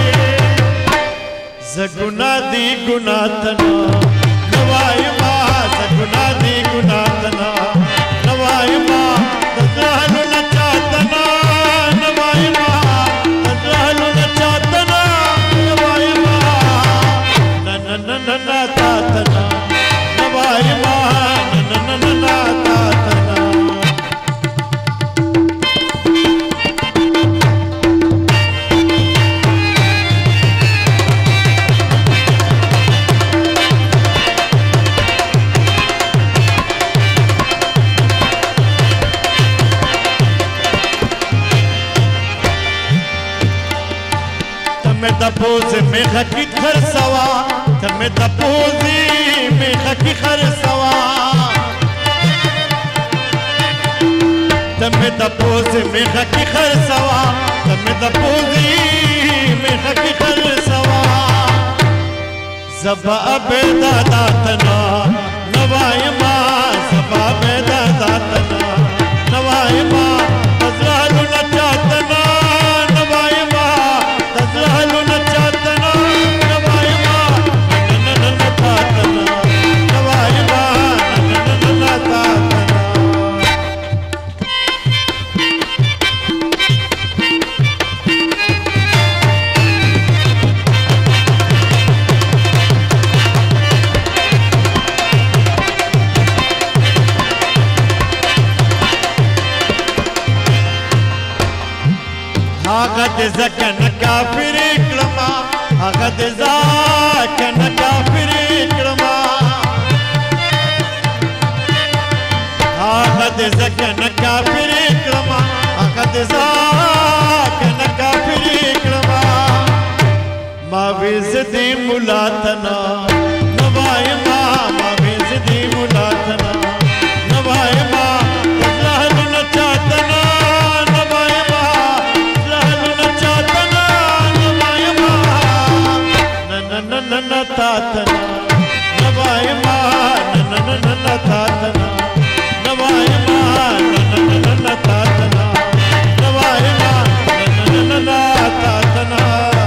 ज़गुना दी गुनातना नवाई माँ ज़गुना दी गुनातना नवाई माँ दज़ल नचातना नवाई माँ दज़ल नचातना नवाई माँ नन नन नचातना नवाई माँ नन नन नचातना दपोज़ में खकी खर सवा तमें दपोज़ी में खकी खर सवा तमें दपोज़ में खकी खर सवा तमें दपोज़ी में खकी खर सवा ज़बा बेदा दातना नवाई माँ ज़बा बेदा दातना नवाई माँ दज़ल नचातना नवाई माँ दज़ल नचातना नवाई माँ नन नन नचातना नवाई माँ नन नन नचातना आगद ज़कन काफ़िर इक्रमा आगद ज़कन काफ़िर इक्रमा आगद ज़कन काफ़िर इक्रमा आगद ज़कन काफ़िर इक्रमा माविज़ दी मुलातना नवाई माँ माविज़ दी मुलातना नवाई माँ दज़ल नचातना नवाई माँ नन नन तातना नवाई माँ नन नन तातना नवाई माँ नन नन तातना नवाई माँ नन नन तातना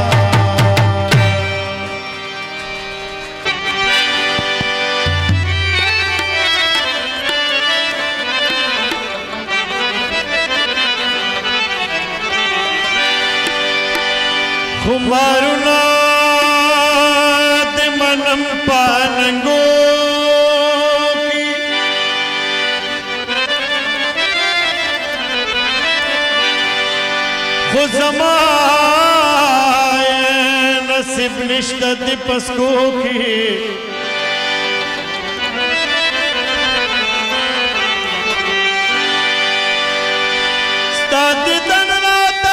खुमारुना मनम पानंगो की खुजमाए नसीब निश्तद पस्को की स्ताद दनराता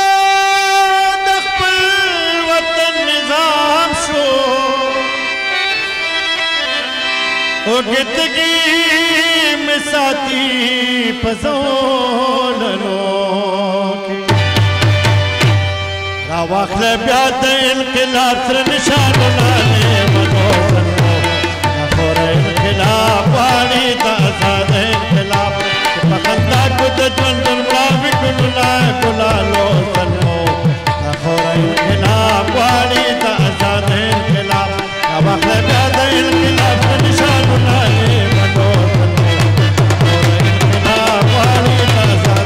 दखपल वतन निजाम शो ओ गितगी में साथी पजोलनो की रावाखल ब्याद इनकलाब सर निशान लाने मनोरनो नखोर इनकलाब वाली दाज़ाद इनकलाब पखंदा कुछ जंदन मुलावी कुला कुला लो सनो नखोर इनकलाब वाली दाज़ाद इनकलाब रावाखल ब्याद इनकलाब सर निशान लाने मनोरनो नखोर इनकलाब वाली दाज़ाद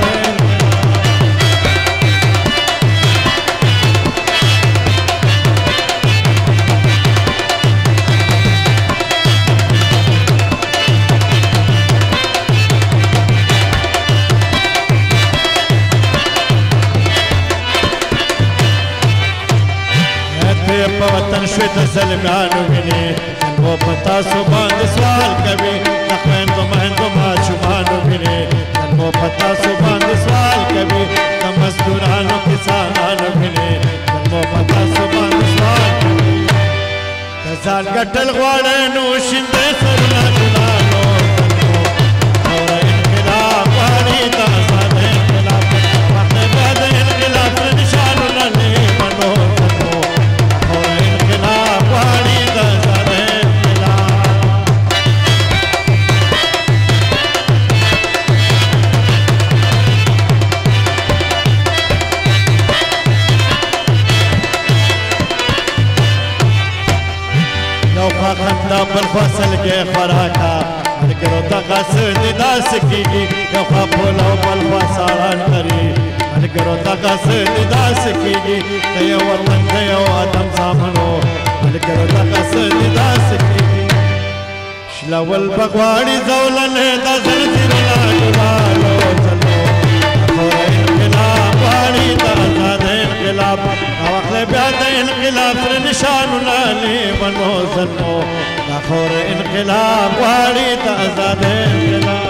वतन श्वेत सलमानो विने वो पता सुबान सवाल कभी नखवन तो महन तो माशुमानो विने वो पता सुबान सवाल कभी मजदूरानो किसानानो विने वो पता सुबान सवाल कभी दजाल गटल वाले नो शिंदे सरना गुलानो और इनकलाब वाली दाज़ाद इनकलाब वक्त बाद इनकलाब निशान دا بل فصل کے خوراکا ملګرو دغه څه دې داسې کېږي یو خوا پول او بل خوا ساران کري ملګرو دغه څه دې داسې کېږي د یو وطن د یو ادم زامنو ملګرو دغه څه دې داسې کېږي شلول بغواړي زولنې د زلزلې ګلالو چلو خور انقلاب غواړي د آزاد انقلاب اخله بیا د انقلاب سره نشانونه لیونو زلمو دا خور انقلاب غواړي د آزاد انقلاب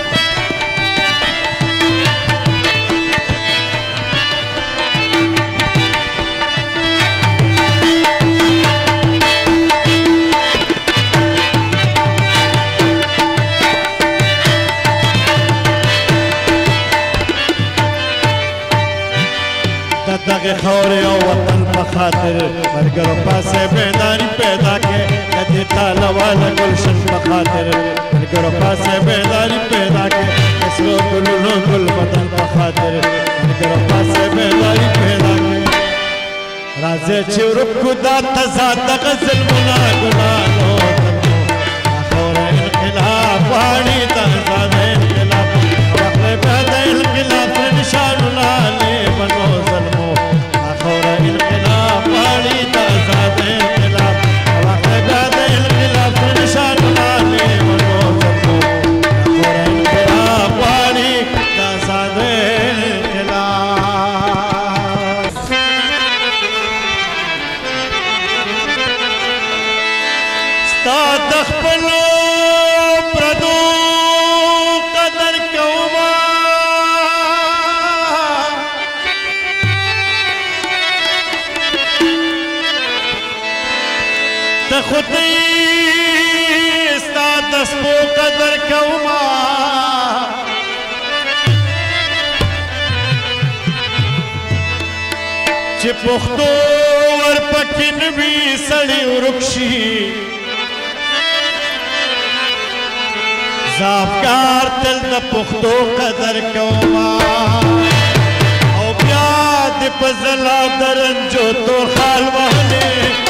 دغه خورې او وطن په خاطر ملګرو پاسې بیداري پیدا کې د دې تاله والا ګلشن په خاطر ملګرو پاسې بیداري پیدا کې د سرو ګلونو ګل بدن په خاطر ملګرو پاسې بیداري پیدا کې راځئ چې ورک کړو دا تضاد دغه ظلمونه ګلانو خوره انقلاب غواړي د آزاد انقلاب واخلئ بیا د انقلاب پر نشانونه لیونو ظلمو خوره انقلاب غواړي د آزاد انقلاب واخلئ بیا د انقلاب پر نشانونه لیونو ظلمو خوره انقلاب غواړي د آزاد انقلاب ستا د خپلو پردو قدر کوما ته خدای ستا د سپو قدر کوما چې پښتو ورپکې نه وي سړی ورک شي زافکار تل د پښتو قدر کوما او بیا د پزلا درنجو تو خال وهلې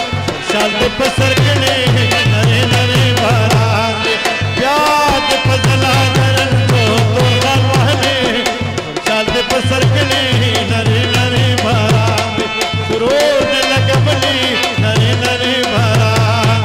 شال د پسر کړي نری نری باران بیا د پزلا درنجو تو خال وهلې شال د پسر کړي نری نری باران سرور د لګبلي نری نری باران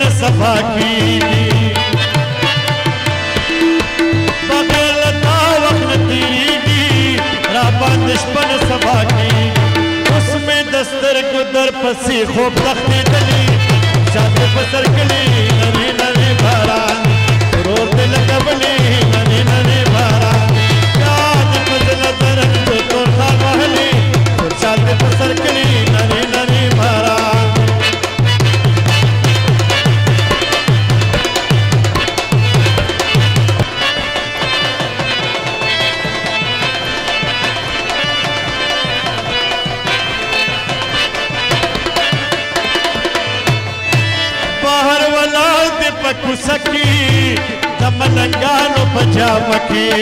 صفا کی بغیر تا سترګو در پسې خوب تښتېدلي شاته په سر کلي نرې نرې باران ورور دې لګولي نرې نرې باران یاد په زړه د رنګو تور خال وهلي شاته په سر کلي نرې نرې باران کوسکی د ملنګانو په جامه کې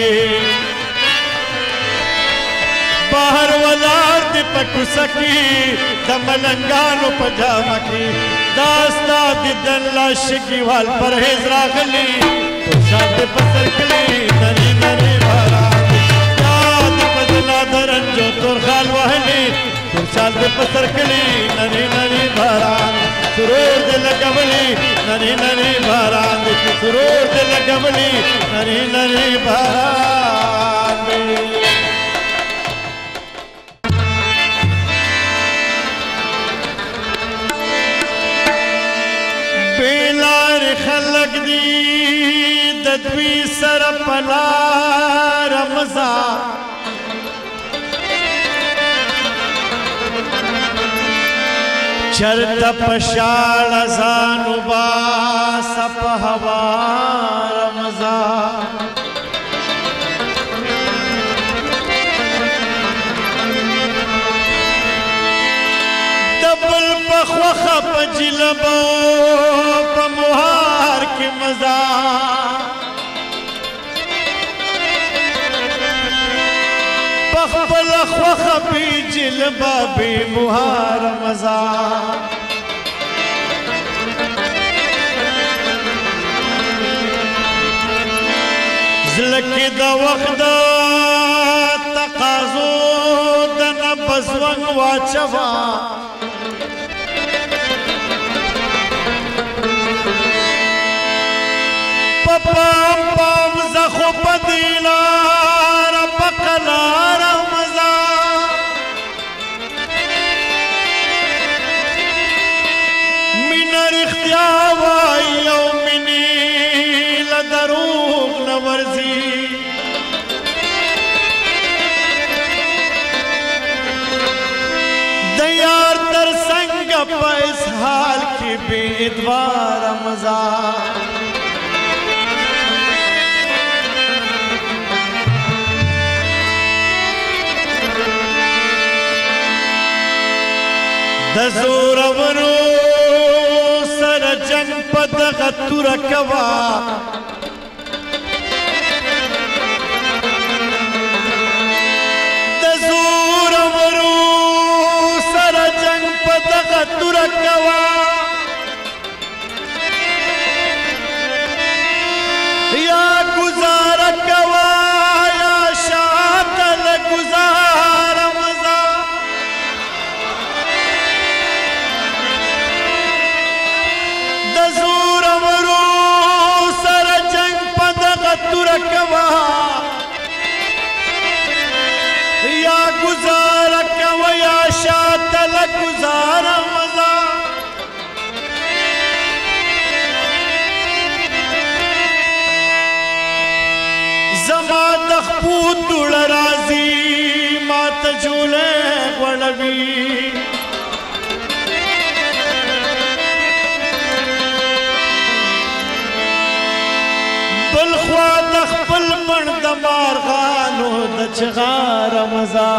بهر ولاړ دې په کوسکی د ملنګانو په جامه کې دا ستا دیدن لا شګیوال پرهیز راغلی شا دې په سر کلي نرې نرې باران یاد په زړه د رنجو تور خال وهلي شا دې په سر کلي نرې نرې باران سرور دې لګولي نرې نرې باران سرور دې لګولي نرې نرې باران بیلار خلق دی د دوی سره په لاره مزه چرته په شاړه ځان وباسه په هواره مزه د بل په خوښه په جلبو په مهار کې مزه په خپله خوښه بې جلبه بې مهاره مزه زړه کې د وخت د تقاضو د نبض ونګ واچوه په پام پام زه خو په دې لاره په قلاره مزه مینه رښتیا وایي او مینې له دروغ نه ورځي د یار تر څنګه په اسحال کې بې ادواره مزه د زورورو سره جنګ په دغه توره کوه د زورورو سره جنګ په دغه توره کوه یا ګزاره کوه یا شاته له ګزاره مزه د زورورو سره جنګ په دغه توره کوه یا ګزاره کوه یا شاته له ګزاره مزه زما د خپو دوړه راځي ما ته جولې غوړوي بل خوا د خپل بڼ د مارغانو د چغاره مزه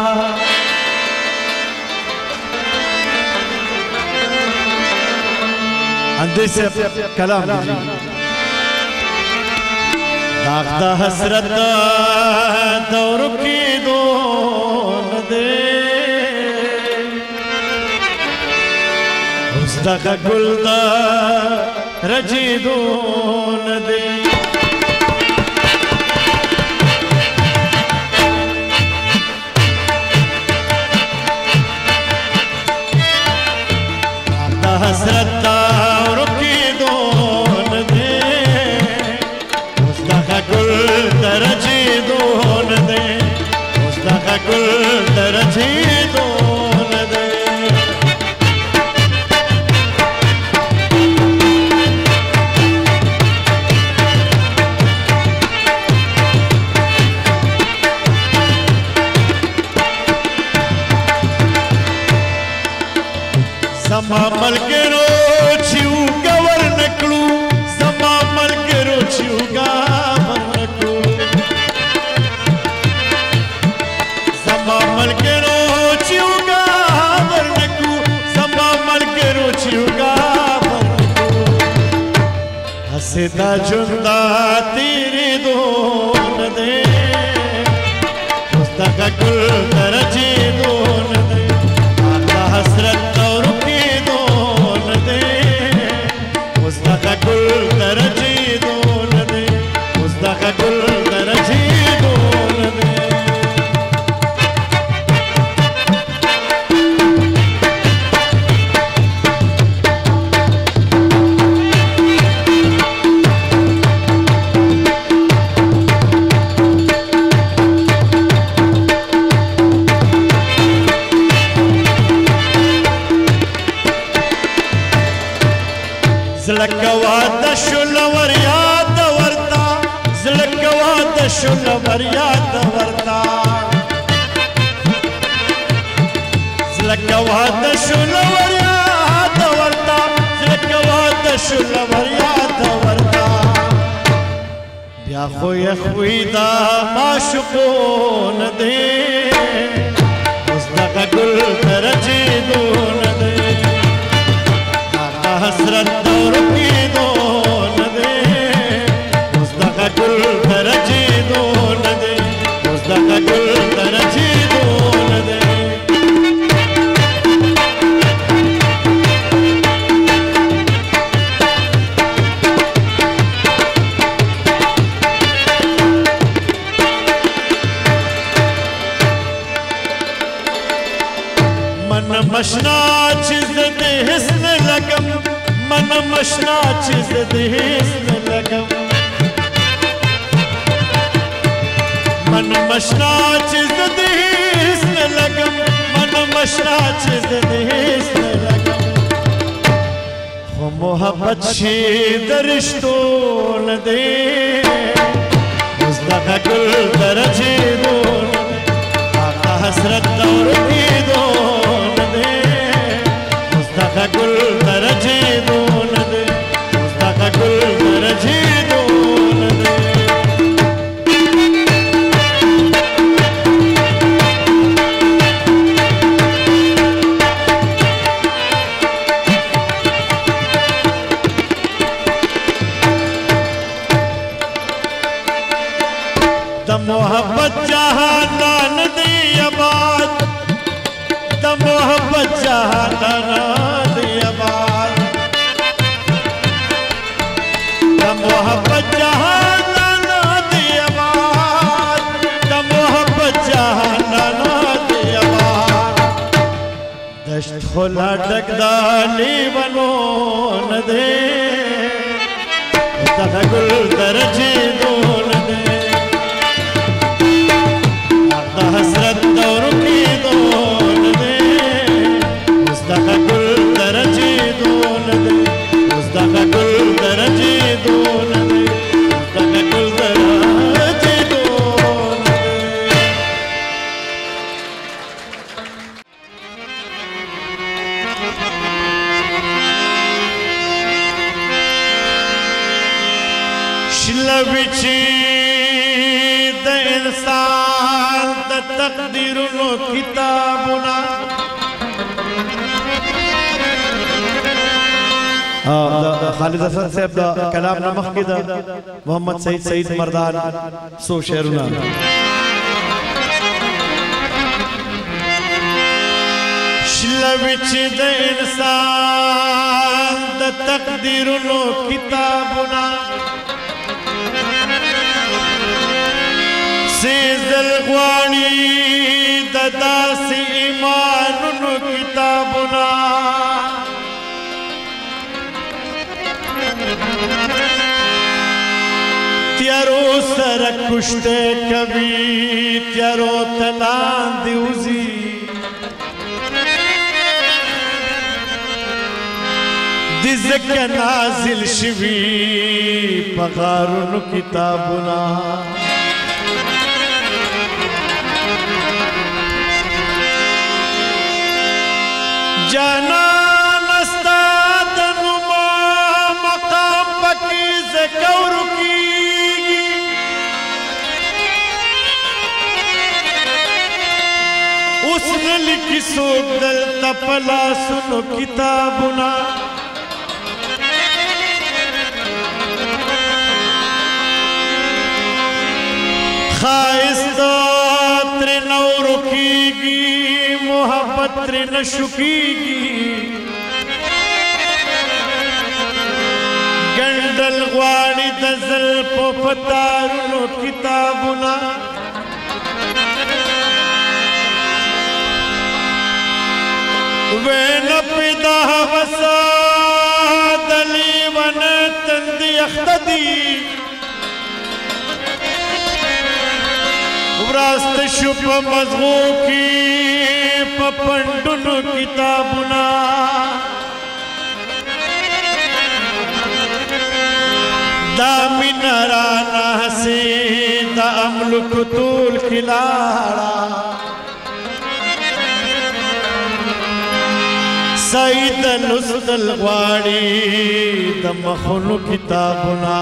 اندې سے کلام دی داغ د حسرت دور کې دون دے اوس دغه ګل د رجیدون دے حسرت دور کی دون دے اس دغه گل درجی دون دے اس دغه گل درجی دون دے زما ملګرو چې وګور نکړو زما ملګرو چې وګور نکړو زما ملګرو چې وګور نکړو زما ملګرو چې وګور نکړو حسدا جندا تیرې دون دې مستقا ګل درجه دون دې الله حسرت اور کی دون دے مصطفی گل درجی دون دے مصطفی گل درجی دون دے زلکوا د شلور یاد ورتا زلکوا د شلور یاد ورتا زلکوا د شلور یاد ورتا زلکوا د شلور یاد ورتا بیا خو یخوی دا معشوقون دې مصطفی ګل درجه دون دې حسرت دور کی دون دے مصطفی گل درجی دون دے مصطفی گل درجی دون دے من مشنا چیز دے حسن لگم من مشنا چیز دے حسن لگم من مشنا چیز دے حسن لگم من مشنا چیز دے حسن لگم خو محبت شی درشتون دے مصطفی گل درجی دون آقا حسرت دور کی دون دے مصطفی گل درجی دون دے مصطفی گل درجی دون دے د محبت جہانان دی آباد د محبت جہانان دی آباد د محبت جہانان دی آباد د محبت جہانان دی آباد دشت خلا ڈک دالی بنون دے مصطفی گل درجی دون دے حسرت دور کی دون دے مصطفی گل درجی دون دے مصطفی گل درجی دون دے مصطفی گل درجی دون دے شلوچی د انسان تقدیرونو کتابنا خالد حسن صاحب دا کلام نمخ کی دا محمد سعید سعید مردان سو شعرنا شلوچ دا انسان دا تقدیرونو کتابنا سیزل غوانی ددا سی ایمانونو کتابنا تیارو سر کشتے کبھی تیارو تلان دیوزی دزک نازل شوی پغارونو کتابنا جانان की सोक दल तपला सुनो किताबुना खाइस्ता त्रे नौ रुकीगी मोहब्बत त्रे न शुकीगी गंडल ग्वाड़ी दजल पो पतारुनो किताबुना वे न पिदा वसा दली वन तंदी अख्तदी रास्त शुभ मजगू की पपंडुन किताबुना दामिनरा नहसे दा अमलुक तूल खिलाड़ा सईद नुस्तल वाड़ी द मखनु किताबुना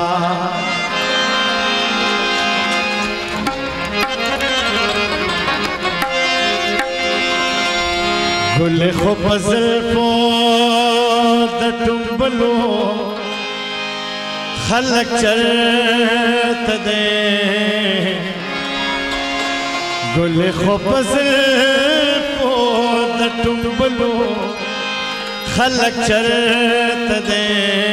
गुल खो फजल को द टुंबलो खलक चरत दे गुल खो फजल को द टुंबलो खलक चरत दे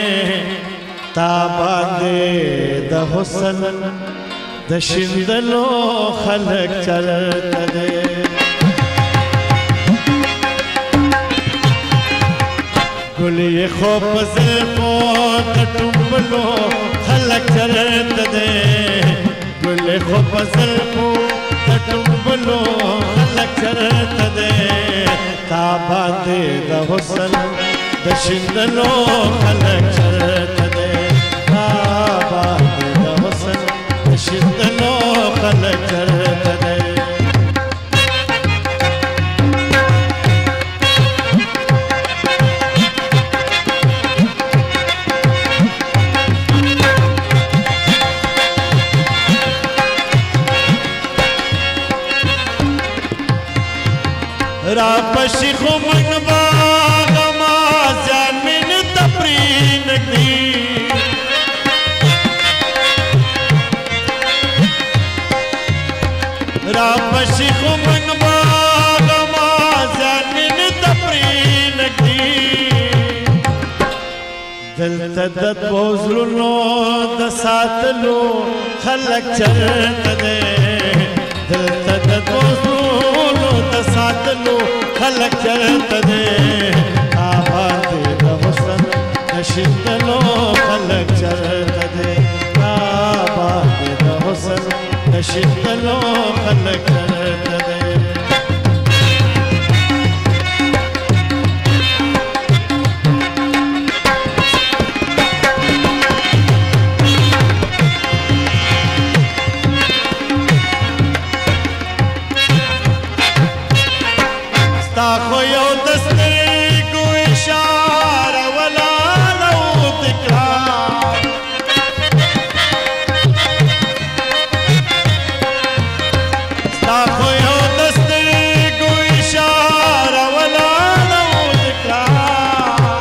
ताबा दे द हुसन द शिंदलो खलक चरत दे गुलिये खो फजल को टुंबलो खलक चरत दे गुलिये खो फजल को टुंबलो खलक चरत दे ताबा दे द हुसन द शिंदलो खलक चरत दे ताबा दे द हुसन द शिंदलो खलक चरत दे रापशी खुमन बागमा जामिन तपरीन की रापशी खुमन बागमा जामिन तपरीन की दिल तदत बोझलुनो द सातलो खलक चरत दे दिल तदत बोझलुनो द सातलो खलक चरत दे ताबा दे द हुसन द शिंदलो खलक चरत दे ताबा दे द हुसन द शिंदलो खलक चरत दे ताखो यो दस्ते को इशारा वला लो तिकरार ताखो यो दस्ते को इशारा वला लो तिकरार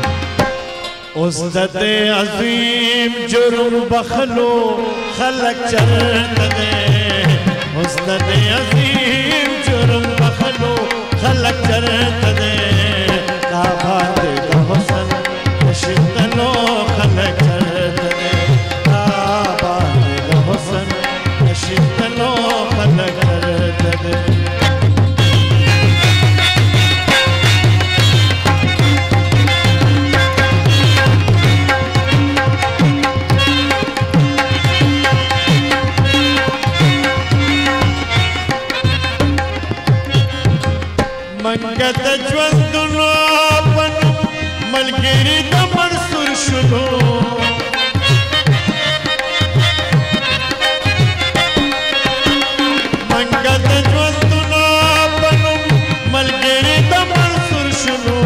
उस्दत अजीम जुर्म बखलो खलक चरत दे उस्दत अजीम जुर्म बखलो खलक चरत दे ताबा दे द हुसन द शिंदलो खलक चरत दे ताबा दे द हुसन द शिंदलो खलक चरत दे मंगत ज्वंदुनो अपन मलगिरी द मंसूर शुनो मंगत ज्वंदुनो अपन मलगिरी द मंसूर शुनो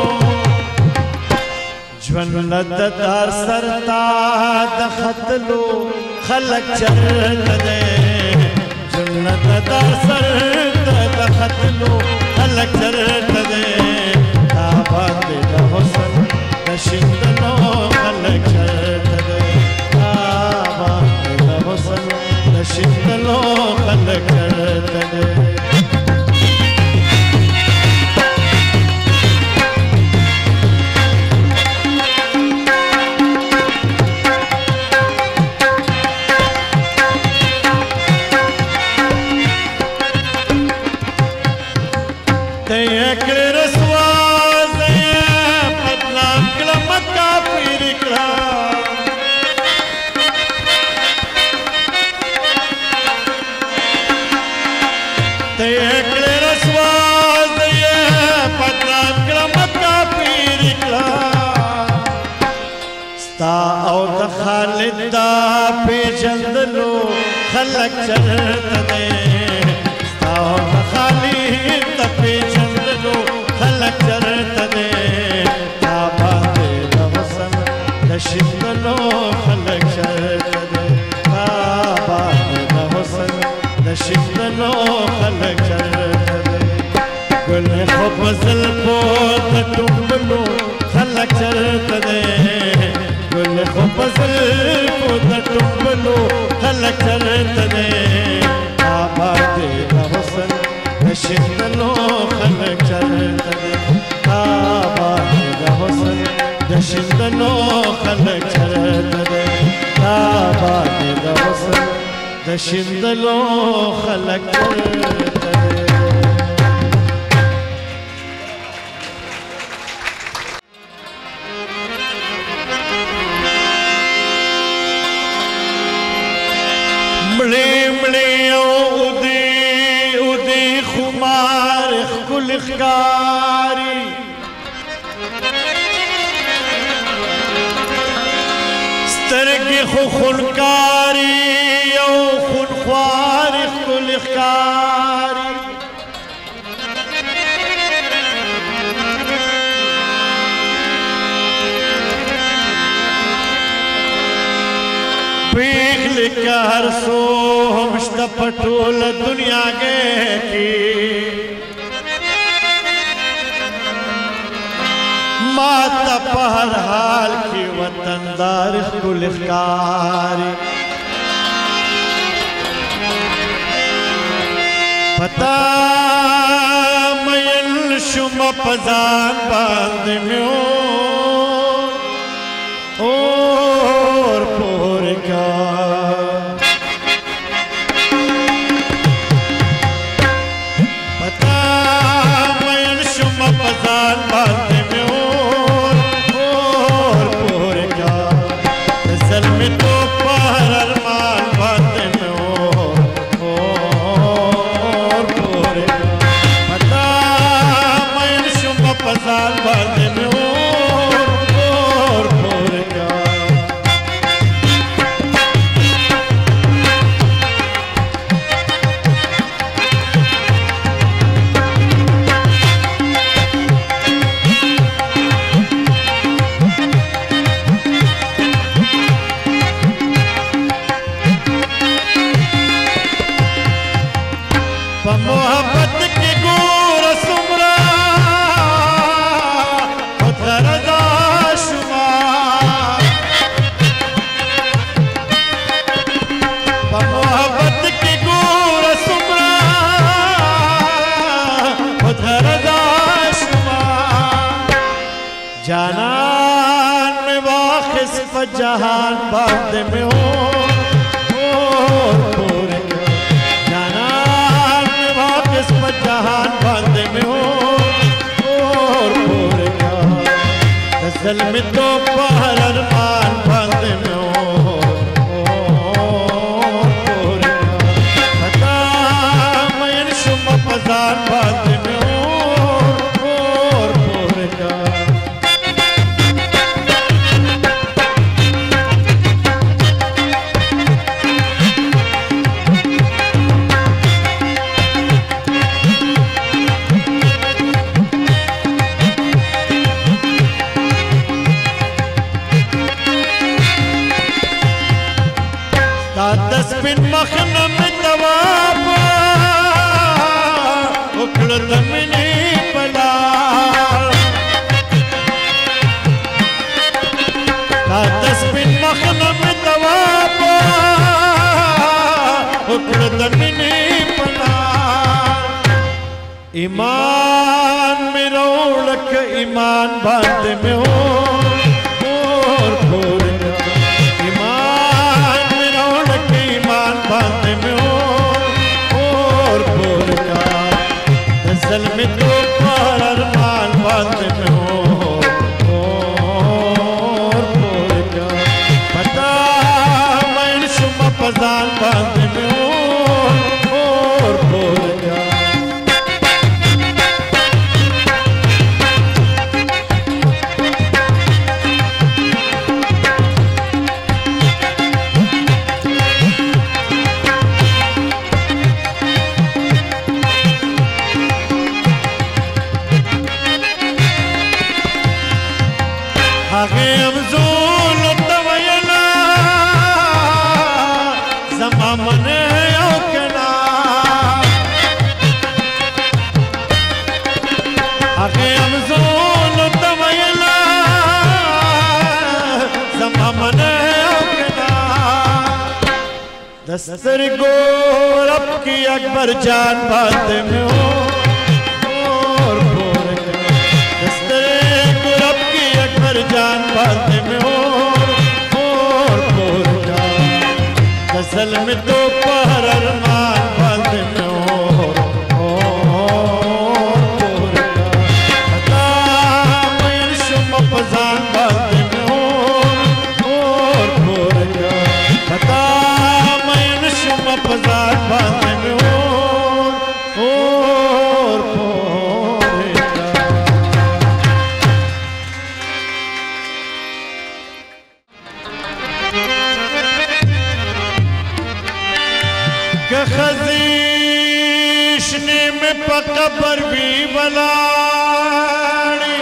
ज्वंद दार सरता द खतलो खलक चरत दे ज्वंद दार सरता द खतलो खलक चरतदे ताबाते दा हुसन दशिंदलो खलक चरतदे ताबाते दा हुसन दशिंदलो खलक चरतदे खालिदा पे जंदलो खलक चरतदे खालिदा पे जंदलो खलक चरतदे ताबाते दा हुसन दशिंदलो खलक चरतदे ताबाते दा हुसन दशिंदलो खलक चरतदे गुल खुबज़ल पोत टुंबलो खलक चरतदे गुल खुबज़ल पोत टुंबलो खलक चरतदे ताबाते दा हुसन दशिंदलो खलक चरतदे ताबाते दा हुसन दशिंदलो खलक चरतदे ताबाते दा हुसन दशिंदलो खलक चरतदे मले मले उदे उदे खुमार खुलकारी स्तरगे खुलकारी ओ खुनख्वार खुलकारी हर सो हमश्त पटोल दुनिया के की माता पहर हाल की वतनदार गुलकारी पता मयल शुम पजान बांध में और पोर का बांधे में और और पोर का असल में तो पहर अरमान बांधे में और और पोर का पता मैं शुम पसाल बांधे में और और पोर का मोहब्बत की गोर सुमरा उतरदा शुमार मोहब्बत की गोर सुमरा उतरदा शुमार जानान में वाखिस जहान बात में हो जहान बांधे में हो और पोर का असल में तो पहर अरमान बांधे में हो और पोर का पता मैं शुम पजान बांधे में हो और पोर का ईमान में रौनक ईमान बांधे में हो और भोर का ईमान में रौनक ईमान बांधे में हो और भोर का दसल में तो पर अरमान बांधे में हो और भोर का पता मैं शुम पजान बांधे में हो और भोर का आगे अमजोल तवयला जमा मने औकना आगे अमजोल तवयला जमा मने औकना दस्तर गोरब की अकबर जान बातें में हो और भोर का दस्तर गोरब की अकबर जान बातें में हो और भोर का गजल में तो पहर अरमान बातें में हो और भोर का पता मैं शुम पजान बातें में हो और भोर का पता मैं शुम पजान बातें में हो और भोर का खजीशने में पकबर भी बलाड़ी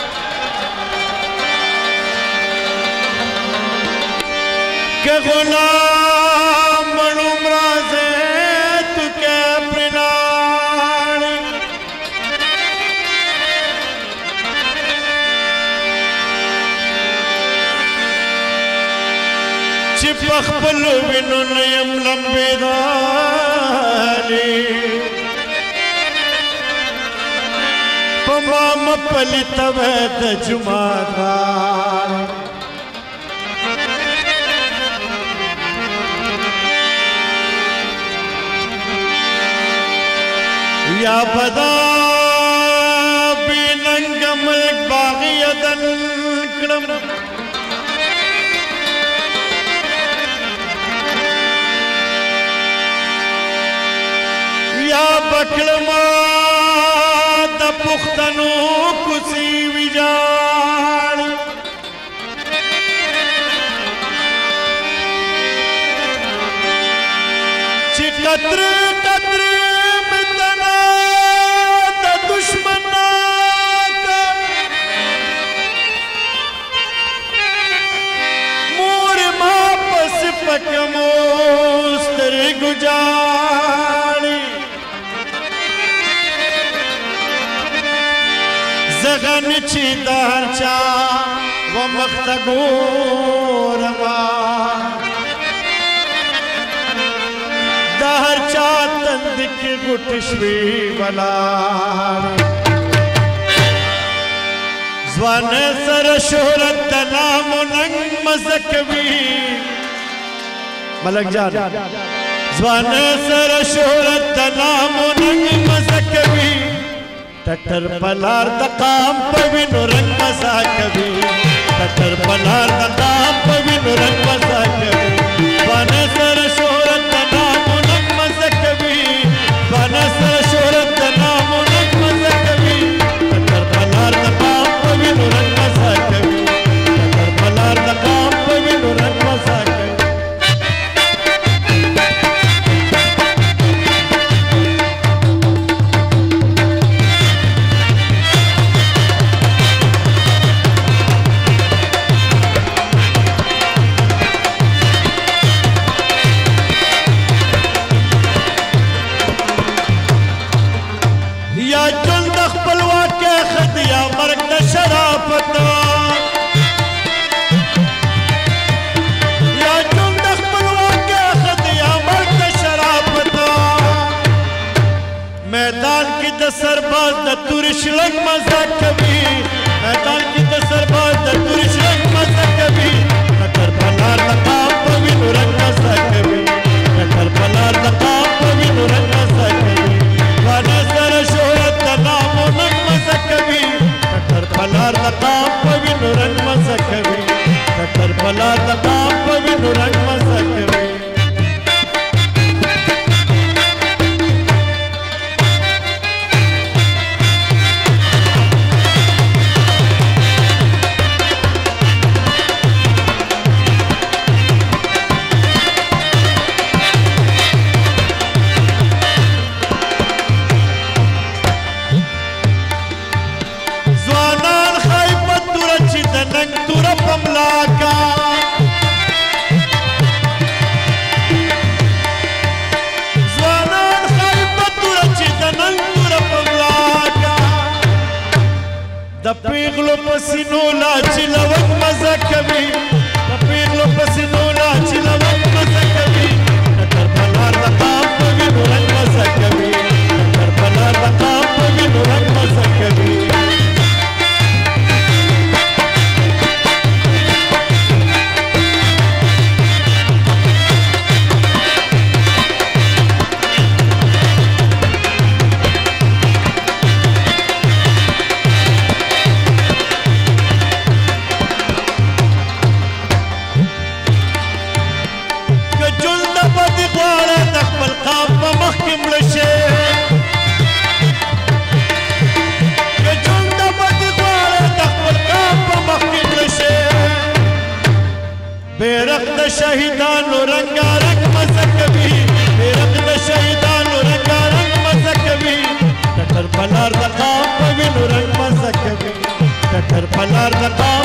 के गुलाम मनुमरा से तु के प्रिनाड़ी चिपख पलु बिनु नयम लंबेदारी पमाम पलित वैद जुमादार या बदा बिनंगमल बागियदन क्रम या बकलमा द पुख्तनो कुसी विजाड़ चिकत्र कत्र में तना द दुश्मना का मोर मापस पकमोस्तर गुजारी जगन चिदार चा व मख्तगोरमा दहर चा तंदिक गुटश्वी बला जवान सर शोहरत नाम नंग मजकवी मलक जान जवान सर शोहरत नाम नंग मजकवी टटर पलार दकाम पविनु रंग मसा कभी टटर पलार दकाम पविनु रंग मसा कभी बने सर शोहरत नाम नंग मसा कभी बने सर शोहरत नाम नंग मसा कभी टटर पलार दकाम पविनु रंग मसा कभी टटर पलार दकाम पविनु रंग मसा कभी सर د تورش رنگ مزه کوي میدان کې د سرباز د تورش رنگ مزه کوي ټکر پلار د قام په وینو رنگ مزه کوي ټکر پلار د قام په وینو رنگ مزه کوي وانه سره شهرت د نامو ننګ مزه کوي ټکر پلار د قام په وینو رنگ مزه کوي ټکر پلار د قام په وینو رنگ مزه کوي د پیغلو پسینو لا چې لوک مزه کوي د پیغلو پسینو لا چې لوک مزه کوي ټکر پلار د قام په وینو رنګ مزه کوي ټکر پلار د قام په وینو رنګ مزه کوي بیرق د شهیدانو رنګارنګ مزه کوي بیرق د شهیدانو رنګارنګ مزه کوي ټکر پلار د قام په وینو رنګ مزه کوي ټکر پلار د قام